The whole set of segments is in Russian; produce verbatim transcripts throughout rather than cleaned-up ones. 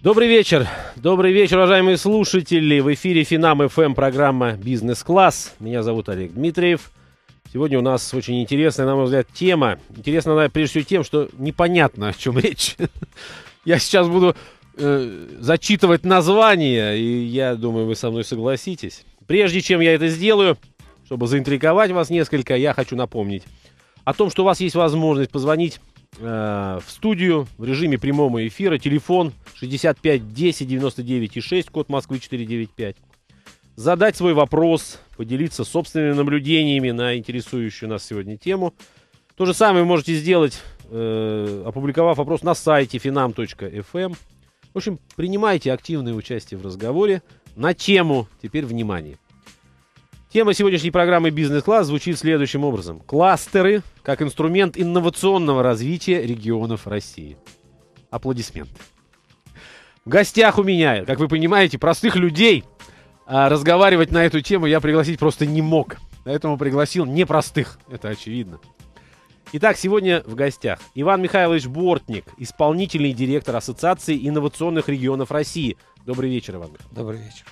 Добрый вечер. Добрый вечер, уважаемые слушатели. В эфире Финам эф эм, программа «Бизнес-класс». Меня зовут Олег Дмитриев. Сегодня у нас очень интересная, на мой взгляд, тема. Интересна она прежде всего тем, что непонятно, о чем речь. Я сейчас буду э, зачитывать название, и я думаю, вы со мной согласитесь. Прежде чем я это сделаю, чтобы заинтриговать вас несколько, я хочу напомнить о том, что у вас есть возможность позвонить в студию в режиме прямого эфира. Телефон шестьдесят пять десять девяносто девять шесть, код Москвы четыреста девяносто пять. Задать свой вопрос, поделиться собственными наблюдениями на интересующую нас сегодня тему. То же самое вы можете сделать, э, опубликовав вопрос на сайте финам точка эф эм. В общем, принимайте активное участие в разговоре на тему. Теперь внимание. Тема сегодняшней программы «Бизнес-класс» звучит следующим образом. Кластеры как инструмент инновационного развития регионов России. Аплодисменты. В гостях у меня, как вы понимаете, простых людей, а разговаривать на эту тему я пригласить просто не мог. Поэтому пригласил непростых, это очевидно. Итак, сегодня в гостях Иван Михайлович Бортник, исполнительный директор Ассоциации инновационных регионов России. Добрый вечер, Иван. Добрый вечер.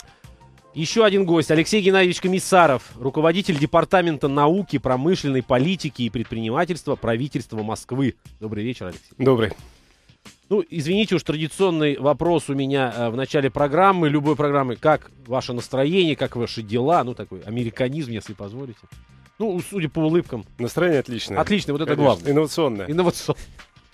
Еще один гость, Алексей Геннадьевич Комиссаров, руководитель Департамента науки, промышленной политики и предпринимательства правительства Москвы. Добрый вечер, Алексей. Добрый. Ну, извините уж, традиционный вопрос у меня э, в начале программы, любой программы. Как ваше настроение, как ваши дела? Ну, такой американизм, если позволите. Ну, судя по улыбкам. Настроение отличное. Отлично, вот это Конечно. главное. Инновационное. Инновационное.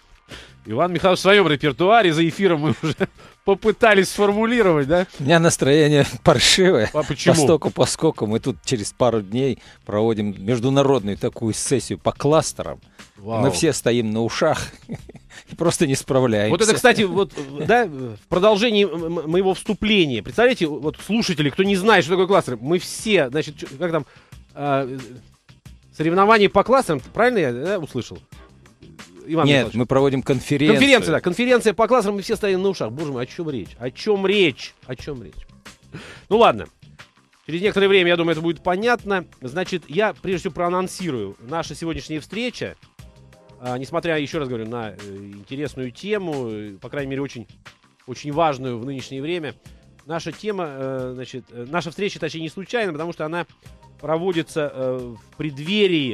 Иван Михайлович в своем репертуаре, за эфиром мы уже попытались сформулировать, да? У меня настроение паршивое. А почему? Постоку, поскольку мы тут через пару дней проводим международную такую сессию по кластерам. Вау. Мы все стоим на ушах и просто не справляемся. Вот это, кстати, вот, да, в продолжении моего вступления. Представляете, вот слушатели, кто не знает, что такое кластер, мы все, значит, как там, э, соревнования по кластерам, правильно я да, услышал? Иван Нет, Михайлович. мы проводим конференцию. Конференция, да, конференция по кластерам, мы все стоим на ушах. Боже мой, о чем речь? О чем речь? О чем речь? Ну ладно. Через некоторое время, я думаю, это будет понятно. Значит, я прежде всего проанонсирую. Наша сегодняшняя встреча, а, несмотря, еще раз говорю, на э, интересную тему, э, по крайней мере, очень, очень важную в нынешнее время, наша тема, э, значит, э, наша встреча, точнее, не случайна, потому что она проводится э, в преддверии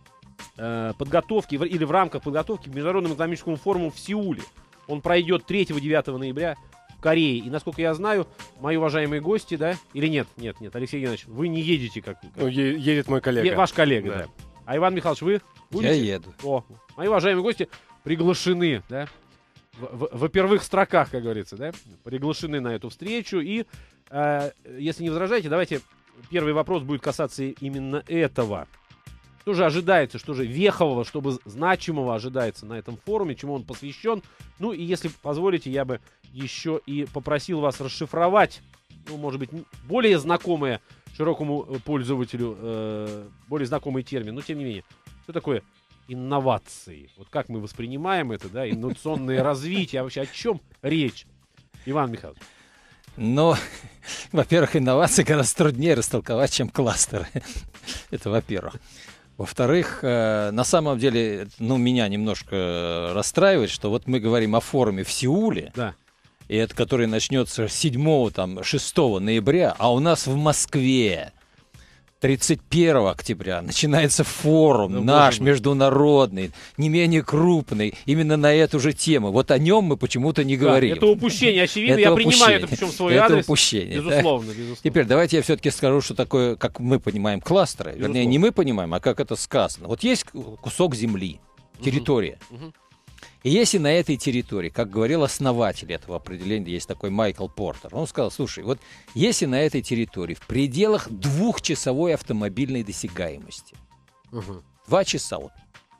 подготовки или в рамках подготовки к Международному экономическому форуму в Сеуле. Он пройдет третьего-девятого ноября в Корее. И, насколько я знаю, мои уважаемые гости, да, или нет, нет, нет, Алексей Геннадьевич, вы не едете как... как... Ну, е- едет мой коллега. Е- ваш коллега, да. да. А Иван Михайлович, вы будете? Я еду. О, мои уважаемые гости приглашены, да, в, в, во первых строках, как говорится, да, приглашены на эту встречу. И, э, если не возражаете, давайте первый вопрос будет касаться именно этого. Что же ожидается, что же вехового, что бы значимого ожидается на этом форуме, чему он посвящен. Ну и если позволите, я бы еще и попросил вас расшифровать, ну, может быть, более знакомое широкому пользователю, э, более знакомый термин, но тем не менее, что такое инновации? Вот как мы воспринимаем это, да, инновационное развитие, а вообще о чем речь? Иван Михайлович. Ну, во-первых, инновации гораздо труднее растолковать, чем кластеры. Это во-первых. Во-вторых, э, на самом деле, ну, меня немножко расстраивает, что вот мы говорим о форуме в Сеуле, Да. и это, который начнется седьмого, там, шестого ноября, а у нас в Москве тридцать первого октября начинается форум Да, наш, международный, не менее крупный, именно на эту же тему. Вот о нем мы почему-то не Да, говорим. это упущение, очевидно, Это я упущение. принимаю это, причем в свой Это адрес. упущение, да. Безусловно, безусловно. Теперь давайте я все-таки скажу, что такое, как мы понимаем, кластеры. Безусловно. Вернее, не мы понимаем, а как это сказано. Вот есть кусок земли, территория. Мгм. И если на этой территории, как говорил основатель этого определения, есть такой Майкл Портер, он сказал, слушай, вот если на этой территории в пределах двухчасовой автомобильной досягаемости, Мгм. два часа вот,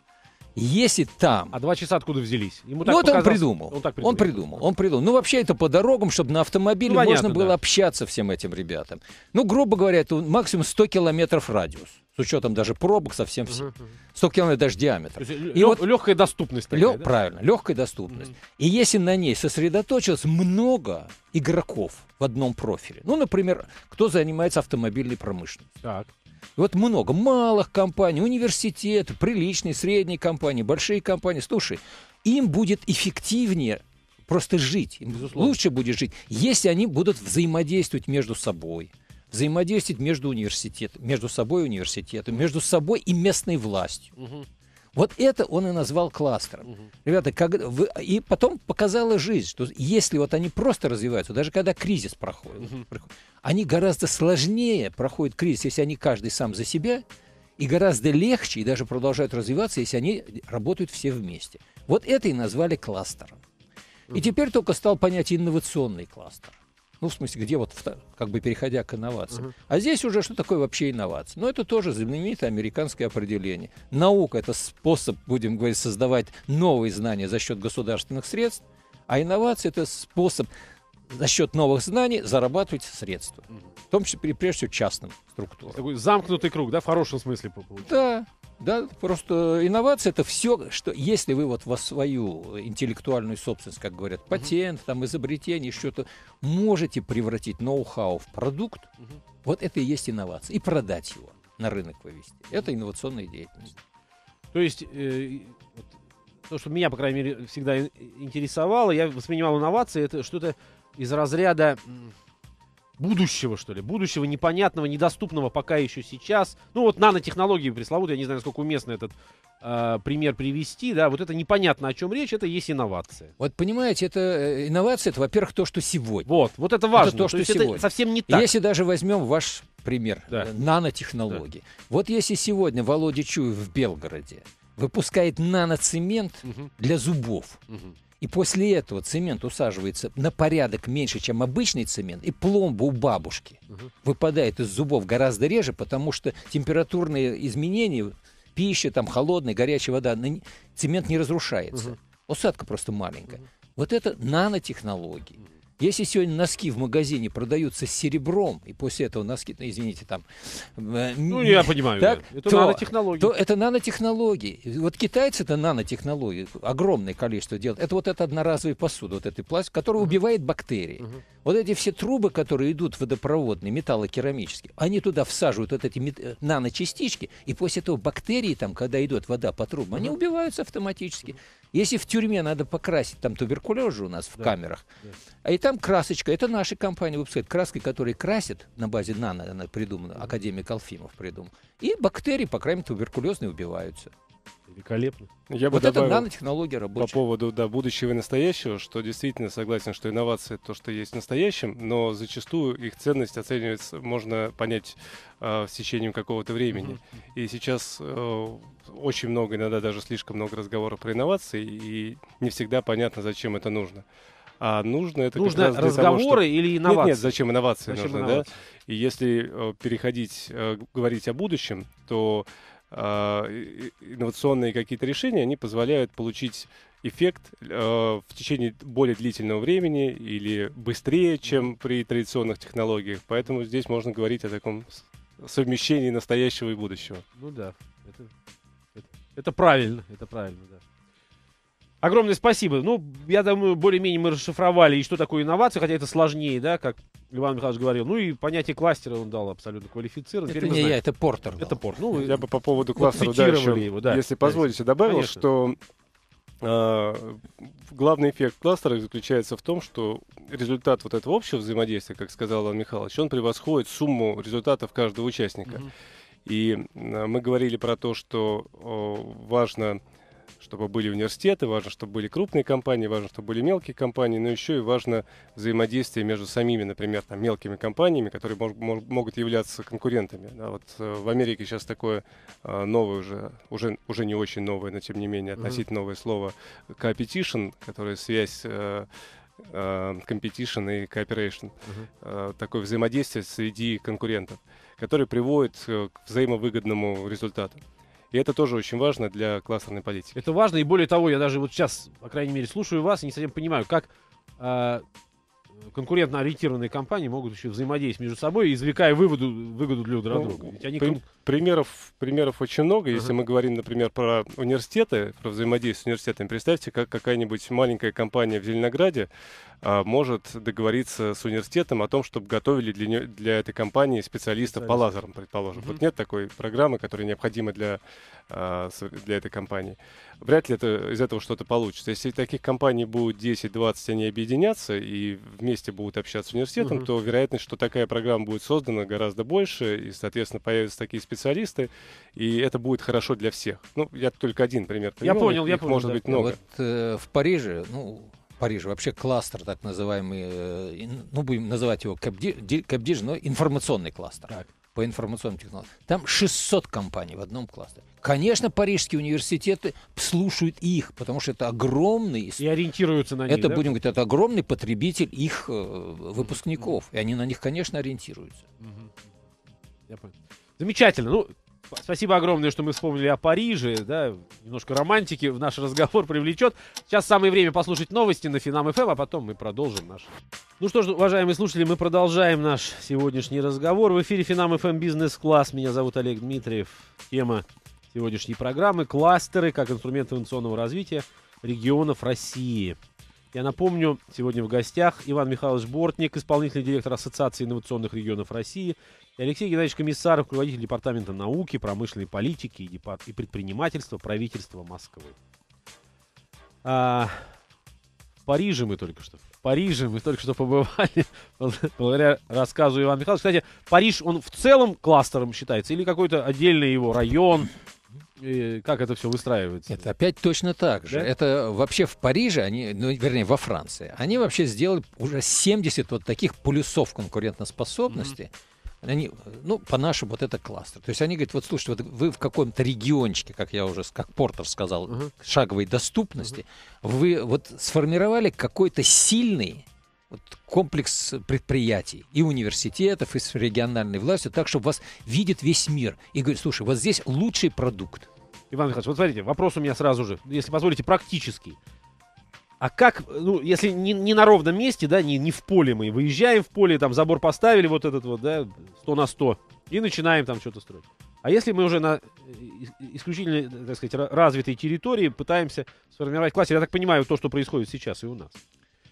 если там... А два часа откуда взялись? Ему так Ну, это он показалось. придумал. Он, так Он придумал, он придумал. Ну, вообще, это по дорогам, чтобы на автомобиле Ну, понятно, можно было да. общаться всем этим ребятам. Ну, грубо говоря, это максимум сто километров радиус. С учетом даже пробок совсем всем. Мгм, мгм. сто километров даже диаметр. То есть И лё- вот- легкая доступность такая, Лё- да? Правильно, легкая доступность. Мгм. И если на ней сосредоточилось много игроков в одном профиле, ну, например, кто занимается автомобильной промышленностью. Так. И вот много малых компаний, университеты, приличные, средние компании, большие компании. Слушай, им будет эффективнее просто жить. Им Безусловно. лучше будет жить, если они будут взаимодействовать между собой, взаимодействовать между университетом, между собой и университетом, между собой и местной властью. Мгм. Вот это он и назвал кластером. Мгм. Ребята, как вы, и потом показала жизнь, что если вот они просто развиваются, даже когда кризис проходит, Мгм. проходит, они гораздо сложнее проходят кризис, если они каждый сам за себя, и гораздо легче, и даже продолжают развиваться, если они работают все вместе. Вот это и назвали кластером. И теперь только стал понятие инновационный кластер. Ну, в смысле, где вот, вто- как бы переходя к инновациям. Мгм. А здесь уже что такое вообще инновация? Ну, это тоже знаменитое американское определение. Наука – это способ, будем говорить, создавать новые знания за счет государственных средств, а инновация – это способ за счет новых знаний зарабатывать средства. Мгм. В том числе, прежде всего, частным структурам. Такой замкнутый круг, да, в хорошем смысле получается. Да, да, просто инновация это все, что если вы вот во свою интеллектуальную собственность, как говорят, патент, там, изобретение, что-то, можете превратить ноу-хау в продукт, Мгм. вот это и есть инновация, и продать его на рынок вывести. Это инновационная деятельность. То есть, э, вот то, что меня, по крайней мере, всегда ин- интересовало, я воспринимал инновации, это что-то из разряда м, будущего, что ли, будущего непонятного, недоступного пока еще сейчас. Ну вот нанотехнологии пресловутые, я не знаю, насколько уместно этот э, пример привести, да, вот это непонятно, о чем речь, это и есть инновация. Вот понимаете, это э, инновация, это, во-первых, то, что сегодня. Вот, вот это важно. то, что есть сегодня. это совсем не И так. если даже возьмем ваш пример, Да. э, нанотехнологии. Вот если сегодня Володя Чуев в Белгороде выпускает наноцемент Мгм, для зубов, мгм. и после этого цемент усаживается на порядок меньше, чем обычный цемент, и пломба у бабушки Мгм. выпадает из зубов гораздо реже, потому что температурные изменения, пища, там, холодная, горячая вода, на не- цемент не разрушается. Мгм. Усадка просто маленькая. Мгм. Вот это нанотехнологии. Мгм. Если сегодня носки в магазине продаются с серебром, и после этого носки, ну, извините, там... э, Ну, я понимаю, так, да. Это то- нанотехнологии. то это нанотехнологии. И вот китайцы это нанотехнологии, огромное количество делают. Это вот эта одноразовая посуда, вот этой пластик, которая убивает бактерии. Мгм. Вот эти все трубы, которые идут водопроводные, металлокерамические, они туда всаживают вот эти мет- э, наночастички, и после этого бактерии, там, когда идет вода по трубам, они Мгм. убиваются автоматически. Если в тюрьме надо покрасить, там туберкулез же у нас в Да. камерах, Да. а и там красочка, это наша компания выпускает, краской, которые красят на базе нано, она придумана, академик Алфимов придумал, и бактерии, по крайней мере, туберкулезные убиваются. Великолепно. Я бы Вот это добавил нанотехнология по рабочая. поводу да, будущего и настоящего, что действительно согласен, что инновация то, что есть в настоящем, но зачастую их ценность оценивается, можно понять э, с течением какого-то времени. Мгм. И сейчас э, очень много, иногда даже слишком много разговоров про инновации, и не всегда понятно, зачем это нужно. А нужно это как Нужно раз для того, разговоры чтоб- или инновации? Нет, нет, зачем инновации Зачем нужно, инновации? да? И если э, переходить, э, говорить о будущем, то э, и- инновационные какие-то решения, они позволяют получить эффект э, в течение более длительного времени или быстрее, чем при традиционных технологиях. Поэтому здесь можно говорить о таком с- совмещении настоящего и будущего. Ну да, это, это, это правильно, это правильно, да. Огромное спасибо. Ну, я думаю, более-менее мы расшифровали, и что такое инновация, хотя это сложнее, да, как Иван Михайлович говорил. Ну и понятие кластера он дал абсолютно квалифицированно. Это Теперь мы не знаем. я, это Портер. Это дал. порт. Ну, вы- Я бы по поводу вот кластера да, цитировали еще, его, да. если Да, позволите, добавил, конечно. что э, главный эффект кластера заключается в том, что результат вот этого общего взаимодействия, как сказал Иван Михайлович, он превосходит сумму результатов каждого участника. Мгм. И э, мы говорили про то, что э, важно, чтобы были университеты, важно, чтобы были крупные компании, важно, чтобы были мелкие компании, но еще и важно взаимодействие между самими, например, там, мелкими компаниями, которые мож- мож- могут являться конкурентами. Да, вот э, в Америке сейчас такое э, новое уже, уже, уже не очень новое, но тем не менее Мгм. относительно новое слово competition, которое связь э, э, competition и cooperation, Мгм. э, такое взаимодействие среди конкурентов, которое приводит э, к взаимовыгодному результату. И это тоже очень важно для кластерной политики. Это важно, и более того, я даже вот сейчас, по крайней мере, слушаю вас и не совсем понимаю, как а, конкурентно ориентированные компании могут еще взаимодействовать между собой, извлекая выводу, выгоду для друг друга. Ну, Ведь они при- кон- примеров, примеров очень много. Если Ага. мы говорим, например, про университеты, про взаимодействие с университетами, представьте, как какая-нибудь маленькая компания в Зеленограде а, может договориться с университетом о том, чтобы готовили для, нее- для этой компании специалистов по Специалистов. лазерам, предположим. Мгм. Вот нет такой программы, которая необходима для, а, с- для этой компании. Вряд ли это, из этого что-то получится. Если таких компаний будет десять-двадцать, они объединятся и вместе будут общаться с университетом, Мгм. то вероятность, что такая программа будет создана, гораздо больше, и, соответственно, появятся такие специалисты, и это будет хорошо для всех. Ну, я только один пример Я привел, понял, их- я их понял, может да. быть много. Вот э, в Париже, ну, Париж вообще кластер, так называемый, э, ин- ну, будем называть его Капдиж, но информационный кластер. Так. По информационным технологиям. Там шестьсот компаний в одном кластере. Конечно, парижские университеты слушают их, потому что это огромный, и ориентируются на них. это, да? будем говорить, это огромный потребитель их э, выпускников. И они на них, конечно, ориентируются. Мгм. Я понял. Замечательно. Ну, п- спасибо огромное, что мы вспомнили о Париже. Да, немножко романтики в наш разговор привлечет. Сейчас самое время послушать новости на Финам ФМ, а потом мы продолжим наш. Ну что ж, уважаемые слушатели, мы продолжаем наш сегодняшний разговор. В эфире Финам ФМ Бизнес-класс. Меня зовут Олег Дмитриев. Тема сегодняшней программы — кластеры как инструмент инновационного развития регионов России. Я напомню, сегодня в гостях Иван Михайлович Бортник, исполнительный директор Ассоциации инновационных регионов России, и Алексей Геннадьевич Комиссаров, руководитель Департамента науки, промышленной политики и, депар- и предпринимательства правительства Москвы. А, в Париже мы только что. В Париже мы только что побывали, благодаря рассказу Ивана Михайловича. Кстати, Париж, он в целом кластером считается или какой-то отдельный его район? И как это все выстраивается? Это опять точно так же. Да? Это вообще в Париже, они, ну, вернее, во Франции, они вообще сделали уже семьдесят вот таких полюсов конкурентоспособности. Они, ну, по-нашему, вот это кластер. То есть они говорят, вот слушайте, вот вы в каком-то региончике, как я уже, как Портер сказал, Мгм. шаговой доступности, вы вот сформировали какой-то сильный вот комплекс предприятий и университетов, и с региональной властью, так, чтобы вас видит весь мир. И говорит, слушай, вот здесь лучший продукт. Иван Михайлович, вот смотрите, вопрос у меня сразу же, если позволите, практический. А как, ну, если не, не на ровном месте, да, не, не в поле мы выезжаем в поле, там забор поставили вот этот вот, да, сто на сто, и начинаем там что-то строить. А если мы уже на э, ис- исключительно, так сказать, ра- развитой территории пытаемся сформировать кластер, я так понимаю, то, что происходит сейчас и у нас.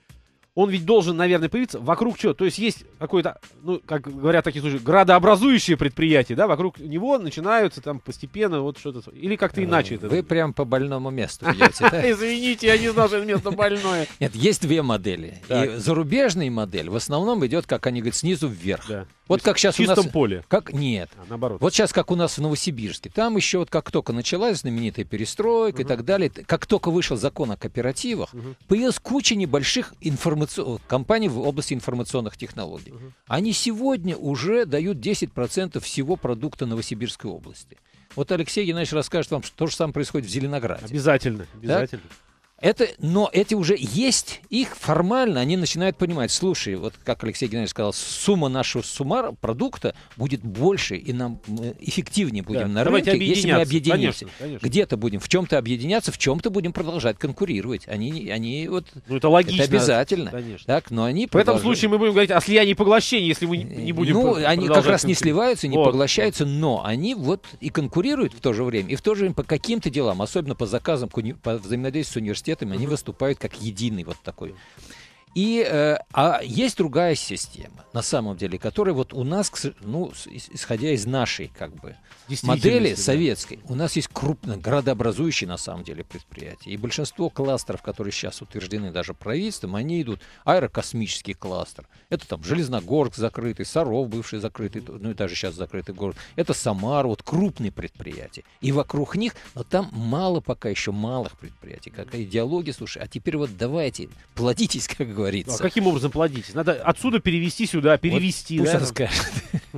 Он ведь должен, наверное, появиться вокруг чего? То есть есть какое-то, ну, как говорят в таких случаях, градообразующее предприятие, да, вокруг него начинаются там постепенно вот что-то, или как-то иначе это. Вы прям по больному месту бьете, да? Извините, я не знал, что это место больное. Нет, есть две модели. Так. И зарубежная модель в основном идет, как они говорят, снизу вверх. Да. Вот То как есть сейчас в у нас... чистом поле. Как? Нет. А, наоборот. Вот сейчас, как у нас в Новосибирске, там еще вот как только началась знаменитая перестройка и Мгм. так далее, т- как только вышел закон о кооперативах, Мгм. появилась куча небольших информацион- компаний в области информационных технологий. Мгм. Они сегодня уже дают десять процентов всего продукта Новосибирской области. Вот Алексей Геннадьевич расскажет вам, что то же самое происходит в Зеленограде. Обязательно, обязательно. Это, но эти уже есть, их формально они начинают понимать. Слушай, вот как Алексей Геннадьевич сказал, сумма нашего суммара продукта будет больше, и нам мы эффективнее будем Да. на Давайте рынке, если мы объединяться. объединимся. Конечно, конечно. Где-то будем в чем-то объединяться, в чем-то будем продолжать конкурировать. Они, они вот Ну, это логично. это обязательно. Конечно. Так, но они В этом продолжают. случае мы будем говорить о слиянии и поглощении, если мы не, не будем Ну, про- они как продолжать раз не конкурировать. сливаются, не Вот. поглощаются, но они вот и конкурируют в то же время, и в то же время по каким-то делам, особенно по заказам, к уни- по взаимодействию с университетами, они выступают как единый вот такой. И, э, а есть другая система, на самом деле, которая вот у нас, к с- ну, с- ис- исходя из нашей как бы модели Действительности, да. советской, у нас есть крупно градообразующие на самом деле предприятия. И большинство кластеров, которые сейчас утверждены даже правительством, они идут аэрокосмический кластер. Это там Железногорск закрытый, Саров бывший закрытый, ну и даже сейчас закрытый город. Это Самара, вот крупные предприятия. И вокруг них, но там мало пока еще малых предприятий. Какая идеология, слушай, а теперь вот давайте, плодитесь, как Ну, говорится. а каким образом плодитесь? Надо отсюда перевести сюда, перевести. Пусть да? расскажет.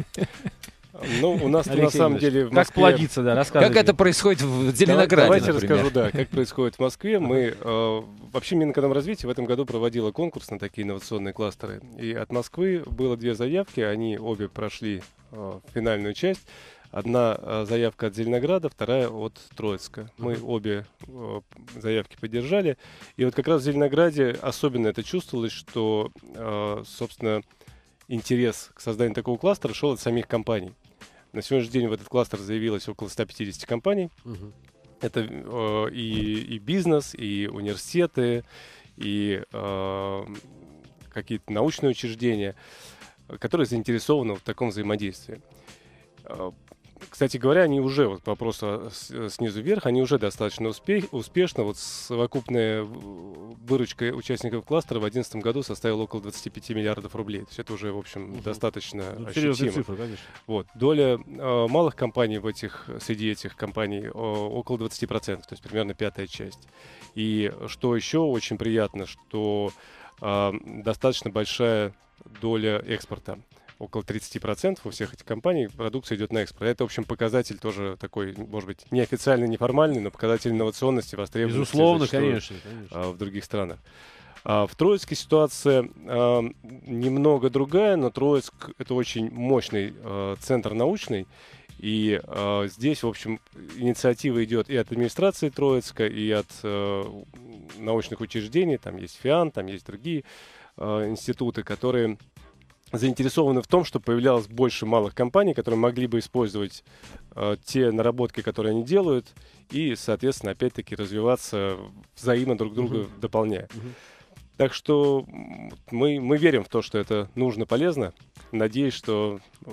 Ну, у нас на Алексей самом Иванович, деле в как Москве... плодиться, да, рассказывайте. Как это происходит в Зеленограде, Давайте например? расскажу, да, как происходит в Москве. Мы, э, вообще Минэкономразвитие в этом году проводило конкурс на такие инновационные кластеры. И от Москвы было две заявки, они обе прошли э, финальную часть. Одна э, заявка от Зеленограда, вторая от Троицка. Мы Мгм. обе э, заявки поддержали. И вот как раз в Зеленограде особенно это чувствовалось, что, э, собственно, интерес к созданию такого кластера шел от самих компаний. На сегодняшний день в этот кластер заявилось около ста пятидесяти компаний. Мгм. Это э, и, и бизнес, и университеты, и э, какие-то научные учреждения, которые заинтересованы в таком взаимодействии. Э, Кстати говоря, они уже, вот по вопросу с- снизу вверх, они уже достаточно успех- успешно. Вот совокупная в- выручка участников кластера в две тысячи одиннадцатом году составила около двадцати пяти миллиардов рублей. То есть это уже, в общем, Мгм. достаточно Ну, серьезные ощутимо. цифры, конечно. Вот. Доля э, малых компаний в этих, среди этих компаний э, около двадцати процентов, то есть примерно пятая часть. И что еще очень приятно, что э, достаточно большая доля экспорта. Около тридцати процентов у всех этих компаний продукция идет на экспорт. Это, в общем, показатель тоже такой, может быть, неофициальный, неформальный, но показатель инновационности, востребованности. Безусловно, зачастую, конечно, конечно. а, в других странах. А, в Троицке ситуация а, немного другая, но Троицк — это очень мощный а, центр научный. И а, здесь, в общем, инициатива идет и от администрации Троицка, и от а, научных учреждений. Там есть ФИАН, там есть другие а, институты, которые заинтересованы в том, чтобы появлялось больше малых компаний, которые могли бы использовать э, те наработки, которые они делают, и, соответственно, опять-таки развиваться взаимно друг друга Мгм. дополняя. Мгм. Так что м, мы, мы верим в то, что это нужно, полезно. Надеюсь, что э,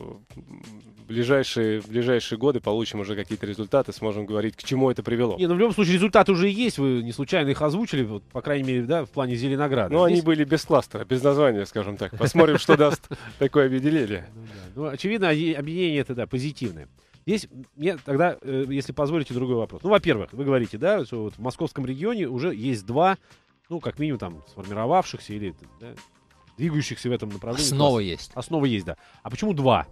в ближайшие, в ближайшие годы получим уже какие-то результаты, сможем говорить, к чему это привело. Не, ну в любом случае результаты уже есть, вы не случайно их озвучили, вот, по крайней мере, да, в плане Зеленограда. Но они Здесь- были без кластера, без названия, скажем так. Посмотрим, что даст такое объединение. Ну, да. Ну, очевидно, оди- объединение это, да, позитивное. Здесь мне тогда, э, если позволите, другой вопрос. Ну, во-первых, вы говорите, да, что вот в московском регионе уже есть два, ну, как минимум, там, сформировавшихся или да, двигающихся в этом направлении. Основа класса. есть. Основа есть, да. А почему два?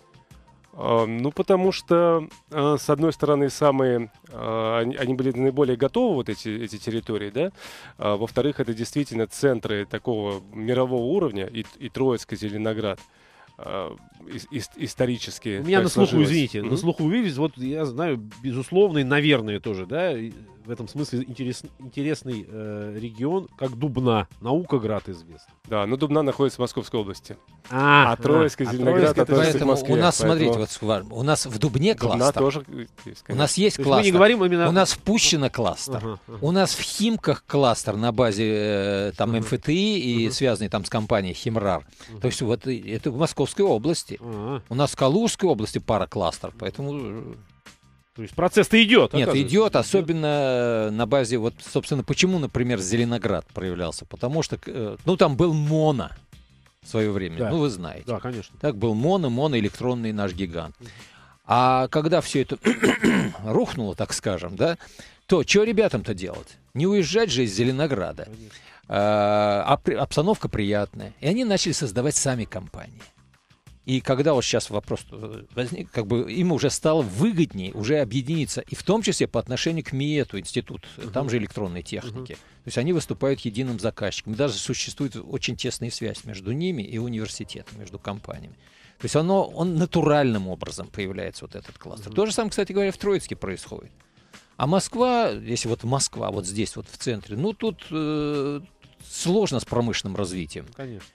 А, Ну, потому что, а, с одной стороны, самые, а, они, они были наиболее готовы, вот эти, эти территории, да. А, во-вторых, это действительно центры такого мирового уровня, и, и Троицк, и Зеленоград, а, ис- ис- исторически. У меня так на слуху, сложилось. извините, Мгм. на слуху вывез, вот я знаю, безусловно, и, наверное, тоже, да, и в этом смысле интерес, интересный э, регион, как Дубна, Наукоград известный. Да, но Дубна находится в Московской области. А, А Троицк и а Зеленоград Троицк это- относятся к Поэтому Москве, у нас, поэтому смотрите, вот сква- у нас в Дубне Дубна кластер, тоже есть, у конечно. нас есть То есть мы не кластер, говорим именно... у нас в Пущино кластер, Ага, ага. у нас в Химках кластер на базе э, там Мгм. МФТИ и Мгм. связанный там с компанией Химрар. Мгм. То есть вот и- это в Московской области. А, У нас в Калужской области пара кластер, поэтому э, то есть процесс-то идет, нет, оказывается. идет, особенно на базе, вот, собственно, почему, например, Зеленоград проявлялся? Потому что, э, ну, там был Моно в свое время, Да. ну, вы знаете. Да, конечно. Так был Моно, моноэлектронный наш гигант. А когда все это рухнуло, так скажем, да, то что ребятам-то делать? Не уезжать же из Зеленограда. Конечно. А, а при- обстановка приятная. И они начали создавать сами компании. И когда вот сейчас вопрос возник, как бы им уже стало выгоднее уже объединиться, и в том числе по отношению к МИЭТу, институт, там же электронной техники. То есть они выступают единым заказчиком. И даже существует очень тесная связь между ними и университетом, между компаниями. То есть оно, он натуральным образом появляется, вот этот кластер. Мгм. То же самое, кстати говоря, в Троицке происходит. А Москва, если вот Москва, вот здесь, вот в центре, ну тут э, сложно с промышленным развитием. Конечно.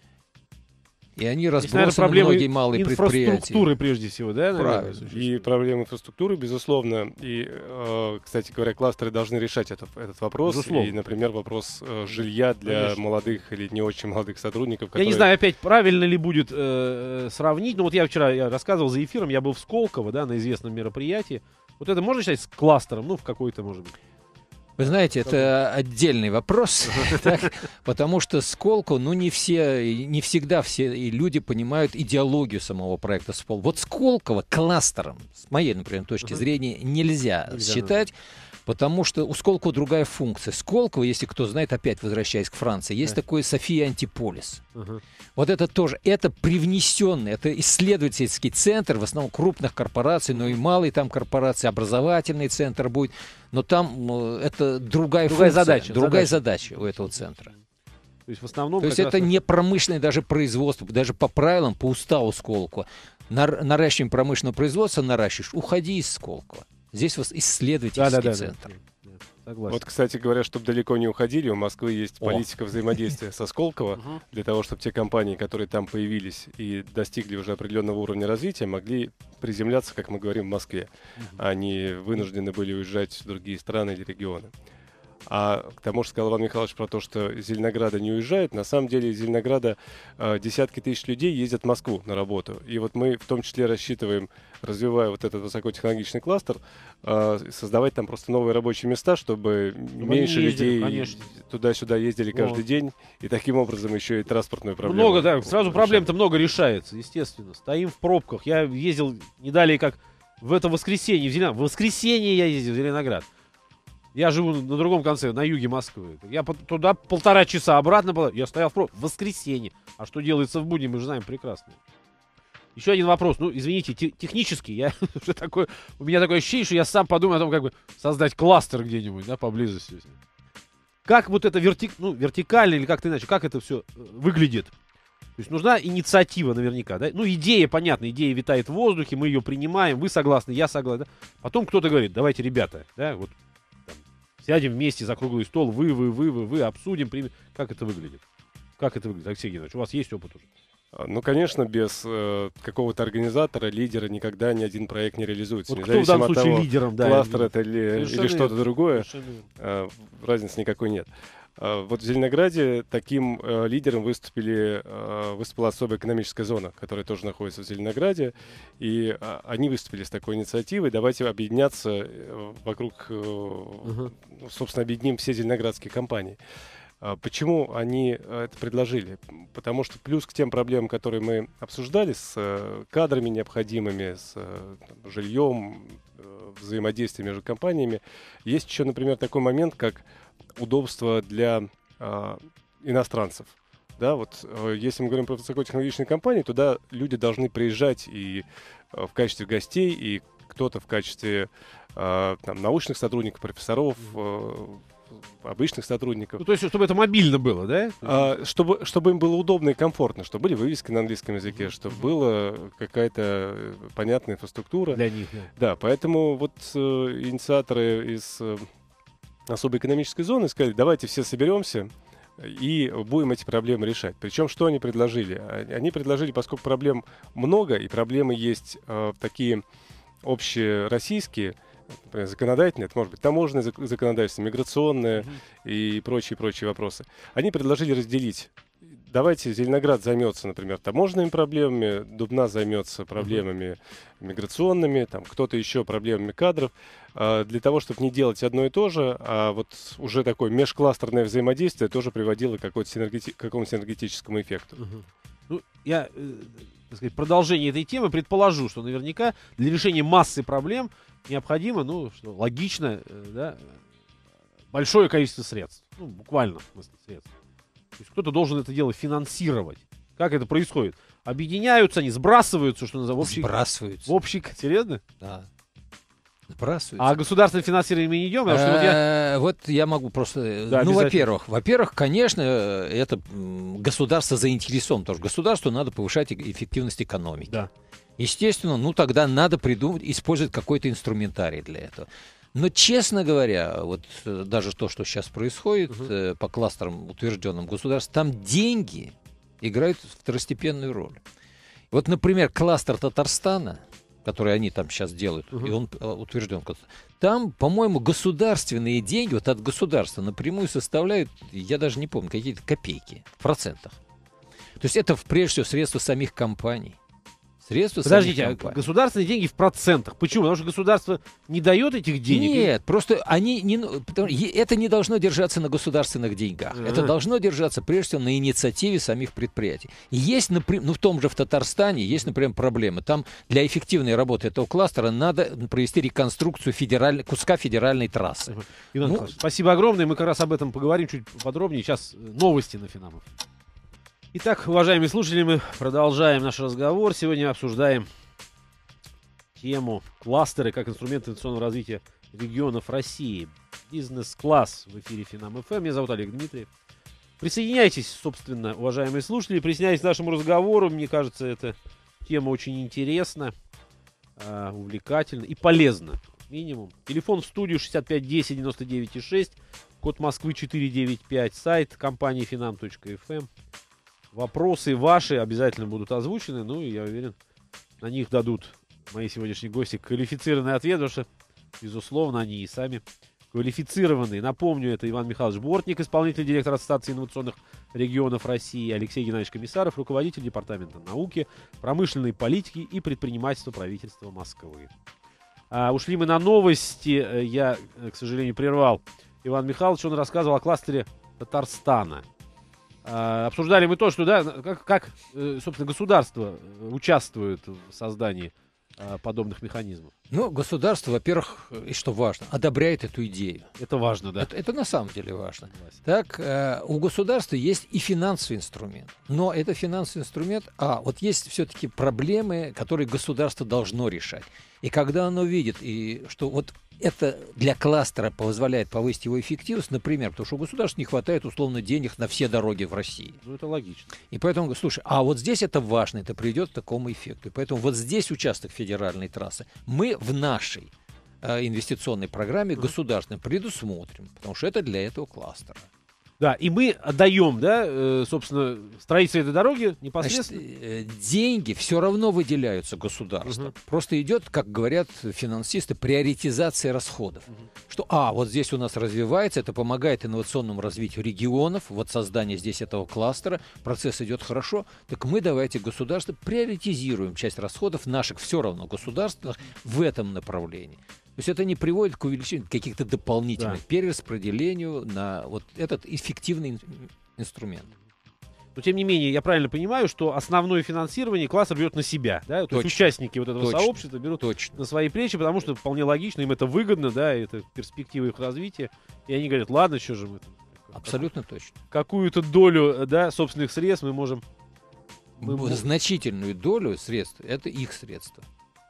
И они Здесь, наверное, разбросаны проблемы многие малые предприятия. инфраструктуры прежде всего, да? наверное, Правильно. существуют? И проблемы инфраструктуры, безусловно. И, э, кстати говоря, кластеры должны решать этот, этот вопрос. Безусловно. И, например, вопрос э, жилья для Конечно. молодых или не очень молодых сотрудников. Я которые... не знаю, опять правильно ли будет э, сравнить. Ну вот я вчера я рассказывал за эфиром, я был в Сколково, да, на известном мероприятии. Вот это можно считать с кластером, ну в какой-то, может быть. Вы знаете, это отдельный вопрос, так, потому что Сколково, ну не все, и не всегда все и люди понимают идеологию самого проекта Сколково. Вот Сколково кластером, с моей, например, точки Мгм. зрения, нельзя, Нельзя считать, потому что у Сколково другая функция. Сколково, если кто знает, опять возвращаясь к Франции, есть Да. такой София Антиполис. Ага. Вот это тоже, это привнесенный, это исследовательский центр, в основном крупных корпораций, но и малые там корпорации, образовательный центр будет, но там э, это другая, Другая функция, задача, другая задача. задача у этого центра. То есть в основном... То есть это не промышленное даже производство, даже по правилам, по уставу Сколково. Нар- наращиваем промышленное производство, наращиваешь, уходи из Сколково. Здесь у вас исследовательский да, да, центр. Да, да, да. Согласен. Вот, кстати говоря, чтобы далеко не уходили, у Москвы есть О. политика взаимодействия со Сколково, для того, чтобы те компании, которые там появились и достигли уже определенного уровня развития, могли приземляться, как мы говорим, в Москве. Они вынуждены были уезжать в другие страны или регионы. А к тому, что сказал Иван Михайлович про то, что из Зеленограда не уезжают, на самом деле из Зеленограда э, десятки тысяч людей ездят в Москву на работу. И вот мы в том числе рассчитываем, развивая вот этот высокотехнологичный кластер, э, создавать там просто новые рабочие места, чтобы Чтобы меньше они ездили, людей конечно. туда-сюда ездили каждый Вот. день. И таким образом еще и транспортную проблему. Много, да, сразу решаем. проблем-то много решается, естественно. Стоим в пробках. Я ездил не далее, как в это воскресенье в Зеленоград. В воскресенье я ездил в Зеленоград. Я живу на другом конце, на юге Москвы. Я по- туда полтора часа, обратно было. Я стоял в пробке. В воскресенье. А что делается в будни, мы же знаем прекрасно. Еще один вопрос. Ну, извините, те- технически я уже такой, у меня такое ощущение, что я сам подумаю о том, как бы создать кластер где-нибудь, да, поблизости. Как вот это верти... ну, вертикально или как-то иначе, как это все выглядит? То есть нужна инициатива наверняка, да? Ну, идея, понятно, идея витает в воздухе, мы ее принимаем, вы согласны, я согласен. Да? Потом кто-то говорит, давайте, ребята, да, вот там, сядем вместе за круглый стол, вы, вы, вы, вы, вы, обсудим, примем. Как это выглядит? Как это выглядит, Алексей Геннадьевич? У вас есть опыт уже? А, Ну, конечно, без э, какого-то организатора, лидера никогда ни один проект не реализуется. Вот кто в Независимо данном от случае того, лидером, да? кластер это или, Совершенно или что-то верно. другое, Совершенно верно. э, разницы никакой нет. А, Вот в Зеленограде таким э, лидером выступили, э, выступила особая экономическая зона, которая тоже находится в Зеленограде. И а, они выступили с такой инициативой. Давайте объединяться э, вокруг, э, Ага. ну, собственно, объединим все зеленоградские компании. А Почему они э, это предложили? Потому что плюс к тем проблемам, которые мы обсуждали, с э, кадрами необходимыми, с э, там, жильем, э, взаимодействием между компаниями, есть еще, например, такой момент, как удобство для а, иностранцев. Да, вот э, если мы говорим про высокотехнологичные компании, туда люди должны приезжать и э, в качестве гостей, и кто-то в качестве э, там, научных сотрудников, профессоров, э, обычных сотрудников. Ну, то есть, чтобы это мобильно было, да? А, чтобы, чтобы им было удобно и комфортно, чтобы были вывески на английском языке, чтобы была какая-то э, понятная инфраструктура. Для них, да. Да, поэтому вот э, инициаторы из э, особой экономической зоны сказали, давайте все соберемся и будем эти проблемы решать. Причем, что они предложили? А- Они предложили, поскольку проблем много, и проблемы есть э, такие общероссийские, например, законодательные, это может быть таможенное зак- законодательство, миграционное и прочие-прочие вопросы. Они предложили разделить. Давайте Зеленоград займется, например, таможенными проблемами, Дубна займется проблемами миграционными, там кто-то еще проблемами кадров, а, для того, чтобы не делать одно и то же, а вот уже такое межкластерное взаимодействие тоже приводило к какой-то синергети- к какому-то синергетическому эффекту. Мгм. Ну, я, э, так сказать, продолжение этой темы предположу, что наверняка для решения массы проблем необходимо, ну, что логично, э, да, большое количество средств. Ну, буквально, в смысле, средств. То есть кто-то должен это дело финансировать. Как это происходит? Объединяются они, сбрасываются, что называется, в общий... Сбрасываются. В общий... Серьезно? Да. Сбрасываются. А государственное финансирование мы не идем? Потому что вот я... Э, Вот я могу просто... э, Да, ну, обязательно. во-первых, во-первых, конечно, э, это м, государство заинтересовано, потому что государству надо повышать э- эффективность экономики. Да. Естественно, ну тогда надо придумать, использовать какой-то инструментарий для этого. Но, честно говоря, вот э, даже то, что сейчас происходит Мгм. э, по кластерам, утвержденным государством, там деньги играют второстепенную роль. Вот, например, кластер Татарстана, который они там сейчас делают, Мгм. и он э, утвержден, как- там, по-моему, государственные деньги вот от государства напрямую составляют, я даже не помню, какие-то копейки в процентах. То есть это, прежде всего, средства самих компаний. Средства Подождите, а самих компаний. государственные деньги в процентах. Почему? Потому что государство не дает этих денег? Нет, просто они не, ну, потому- е- это не должно держаться на государственных деньгах. Ага. Это должно держаться, прежде всего, на инициативе самих предприятий. И есть, например, ну, в том же в Татарстане есть, например, проблемы. Там для эффективной работы этого кластера надо провести реконструкцию федераль- куска федеральной трассы. Иван Ну, Николаевич, спасибо огромное. Мы как раз об этом поговорим чуть подробнее. Сейчас э, новости на Финамов. Итак, уважаемые слушатели, мы продолжаем наш разговор. Сегодня обсуждаем тему кластеры как инструмент инвестиционного развития регионов России. Бизнес-класс в эфире Финам ФМ. Меня зовут Олег Дмитриев. Присоединяйтесь, собственно, уважаемые слушатели, присоединяйтесь к нашему разговору. Мне кажется, эта тема очень интересна, э, увлекательна и полезна. Минимум. Телефон в студию шестьдесят пять десять девяносто девять шесть, код Москвы четыреста девяносто пять, сайт компании финам точка эф эм. Вопросы ваши обязательно будут озвучены, ну и я уверен, на них дадут мои сегодняшние гости квалифицированный ответ, потому что, безусловно, они и сами квалифицированные. Напомню, это Иван Михайлович Бортник, исполнительный директор Ассоциации инновационных регионов России, Алексей Геннадьевич Комиссаров, руководитель Департамента науки, промышленной политики и предпринимательства правительства Москвы. А, ушли мы на новости. Я, к сожалению, прервал Иван Михайлович. Он рассказывал о кластере Татарстана. А, обсуждали мы то, что, да, как, как собственно, государство участвует в создании а, подобных механизмов. Ну, государство, во-первых, и что важно, одобряет эту идею. Это важно, да. Это, это на самом деле важно. Так, э, у государства есть и финансовый инструмент. Но это финансовый инструмент, а вот есть все-таки проблемы, которые государство должно решать. И когда оно видит, и что вот это для кластера позволяет повысить его эффективность, например, потому что у государства не хватает условно денег на все дороги в России. Ну, это логично. И поэтому, слушай, а вот здесь это важно, это приведет к такому эффекту. И поэтому вот здесь участок федеральной трассы мы в нашей э, инвестиционной программе государственной предусмотрим, потому что это для этого кластера. Да, и мы отдаем, да, э, собственно, строительство этой дороги непосредственно. Значит, э, деньги все равно выделяются государством. Угу. Просто идет, как говорят финансисты, приоритизация расходов. Угу. Что, а, вот здесь у нас развивается, это помогает инновационному развитию регионов, вот создание здесь этого кластера, процесс идет хорошо, так мы давайте государство приоритизируем часть расходов наших все равно государственных в этом направлении. То есть это не приводит к увеличению каких-то дополнительных, да, перераспределению на вот этот эффективный инструмент. Но тем не менее, я правильно понимаю, что основное финансирование кластер берет на себя, да? То есть участники вот этого Точно. сообщества берут Точно. на свои плечи, потому что вполне логично, им это выгодно, да, это перспектива их развития, и они говорят, ладно, что же мы там. Абсолютно как, точно. Какую-то долю, да, собственных средств мы можем. Мы можем... Значительную долю средств это их средства.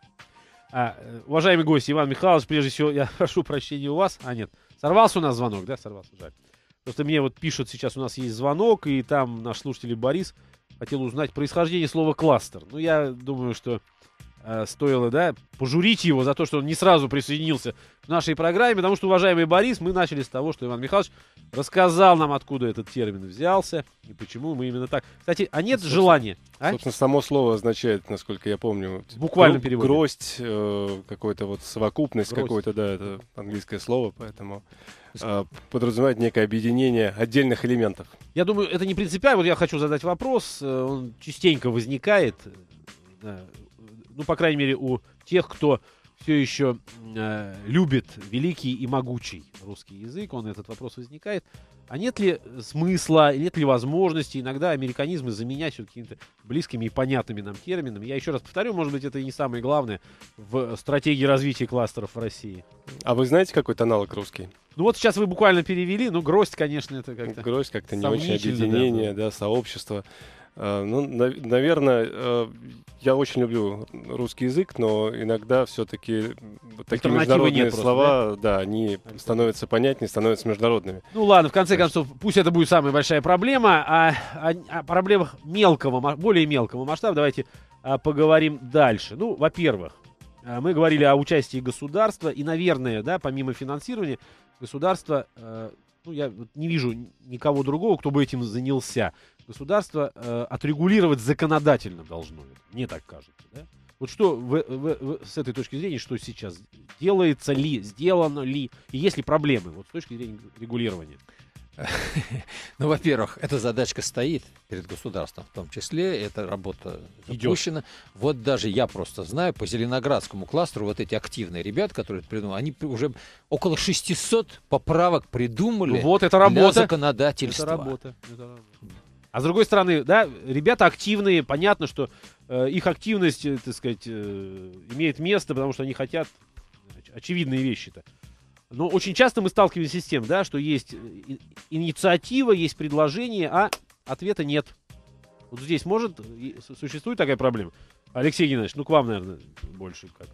А, уважаемый гость Иван Михайлович, прежде всего, я прошу прощения у вас. А, нет, сорвался у нас звонок, да? Сорвался, жаль. Просто мне вот пишут сейчас, у нас есть звонок, и там наш слушатель Борис хотел узнать происхождение слова «кластер». Ну, я думаю, что э, стоило, да, пожурить его за то, что он не сразу присоединился к нашей программе, потому что, уважаемый Борис, мы начали с того, что Иван Михайлович рассказал нам, откуда этот термин взялся и почему мы именно так. Кстати, а нет желания? А? Собственно, само слово означает, насколько я помню, буквально перевод. Гроздь, э, какой-то вот совокупность, какой-то, да, это английское слово, поэтому э, подразумевает некое объединение отдельных элементов. Я думаю, это не принципиально. Вот я хочу задать вопрос, он частенько возникает, да, ну, по крайней мере, у тех, кто все еще э, любит великий и могучий русский язык, он этот вопрос возникает. А нет ли смысла, нет ли возможности иногда американизмы заменять какими-то близкими и понятными нам терминами? Я еще раз повторю, может быть, это и не самое главное в стратегии развития кластеров в России. А вы знаете какой-то аналог русский? Ну вот сейчас вы буквально перевели, ну гроздь, конечно, это как-то... Гроздь как-то не очень объединение, да, да, сообщество. Uh, ну, на, наверное, uh, я очень люблю русский язык, но иногда все-таки такие международные слова, просто, да? Да, они становятся понятнее, становятся международными. Ну ладно, в конце так концов, пусть это будет самая большая проблема, а о, о проблемах мелкого, более мелкого масштаба давайте а, поговорим дальше. Ну, во-первых, мы говорили о участии государства, и, наверное, да, помимо финансирования, государство, э, ну, я не вижу никого другого, кто бы этим занялся. Государство э, отрегулировать законодательно должно, мне так кажется. Да? Вот что в, в, в, с этой точки зрения, что сейчас делается ли, сделано ли, и есть ли проблемы вот, с точки зрения регулирования? Ну, во-первых, эта задачка стоит перед государством, в том числе, эта работа запущена. Вот даже я просто знаю, по Зеленоградскому кластеру вот эти активные ребята, которые это придумали, они уже около шестисот поправок придумали. Ну, вот это работа. Для законодательства. Это работа. Это работа. А с другой стороны, да, ребята активные, понятно, что э, их активность, э, так сказать, э, имеет место, потому что они хотят оч- очевидные вещи-то. Но очень часто мы сталкиваемся с тем, да, что есть инициатива, есть предложение, а ответа нет. Вот здесь может, существует такая проблема? Алексей Геннадьевич, ну к вам, наверное, больше как.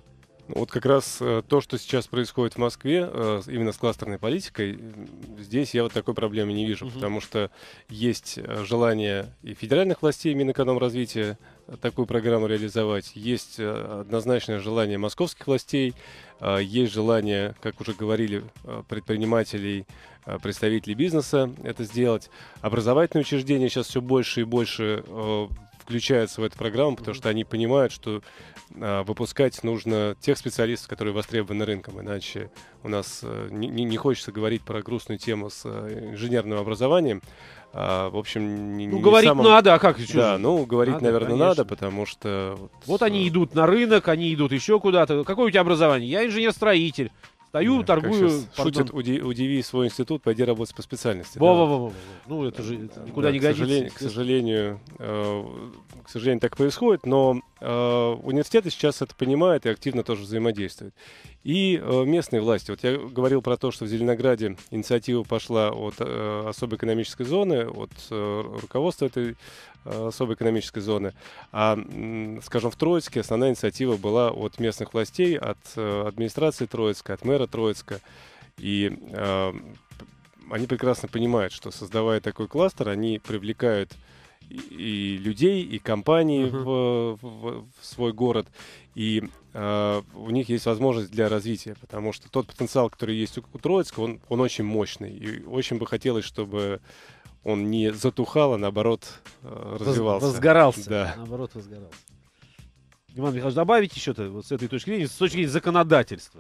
Вот как раз э, то, что сейчас происходит в Москве, э, именно с кластерной политикой, э, здесь я вот такой проблемы не вижу, Мгм. потому что есть э, желание и федеральных властей, Минэкономразвития, э, такую программу реализовать, есть э, однозначное желание московских властей, э, есть желание, как уже говорили, э, предпринимателей, э, представителей бизнеса это сделать. Образовательные учреждения сейчас все больше и больше э, включаются в эту программу, потому Мгм. что они понимают, что а, выпускать нужно тех специалистов, которые востребованы рынком, иначе у нас э, не, не- не хочется говорить про грустную тему с э, инженерным образованием. А, в общем, не, Ну, не говорить самым- надо, а как еще? Да, же? ну, говорить, Надо, наверное, конечно. надо, потому что... Вот, Вот э, они идут на рынок, они идут еще куда-то. Какое у тебя образование? Я инженер-строитель. Стою, да, как торгую. щас пардон. шутят, уди- удиви свой институт, пойди работать по специальности. да. Во-во-во-во. Ну, это же это Да, никуда не к годится. сожалению, к сожалению, э, к сожалению, так происходит, но э, университеты сейчас это понимают и активно тоже взаимодействуют. И э, местные власти. Вот я говорил про то, что в Зеленограде инициатива пошла от э, особой экономической зоны, от э, руководства этой э, особой экономической зоны. А, м, скажем, в Троицке основная инициатива была от местных властей, от э, администрации Троицка, от мэра Троицка. И э, они прекрасно понимают, что, создавая такой кластер, они привлекают и, и людей, и компании Мгм. в, в- в свой город, и э, у них есть возможность для развития, потому что тот потенциал, который есть у, у Троицка, он, он очень мощный, и очень бы хотелось, чтобы он не затухал, а наоборот э, Воз- развивался. Возгорался. Да. Наоборот, возгорался. Иван Михайлович, добавить еще-то вот с этой точки зрения, с точки зрения законодательства?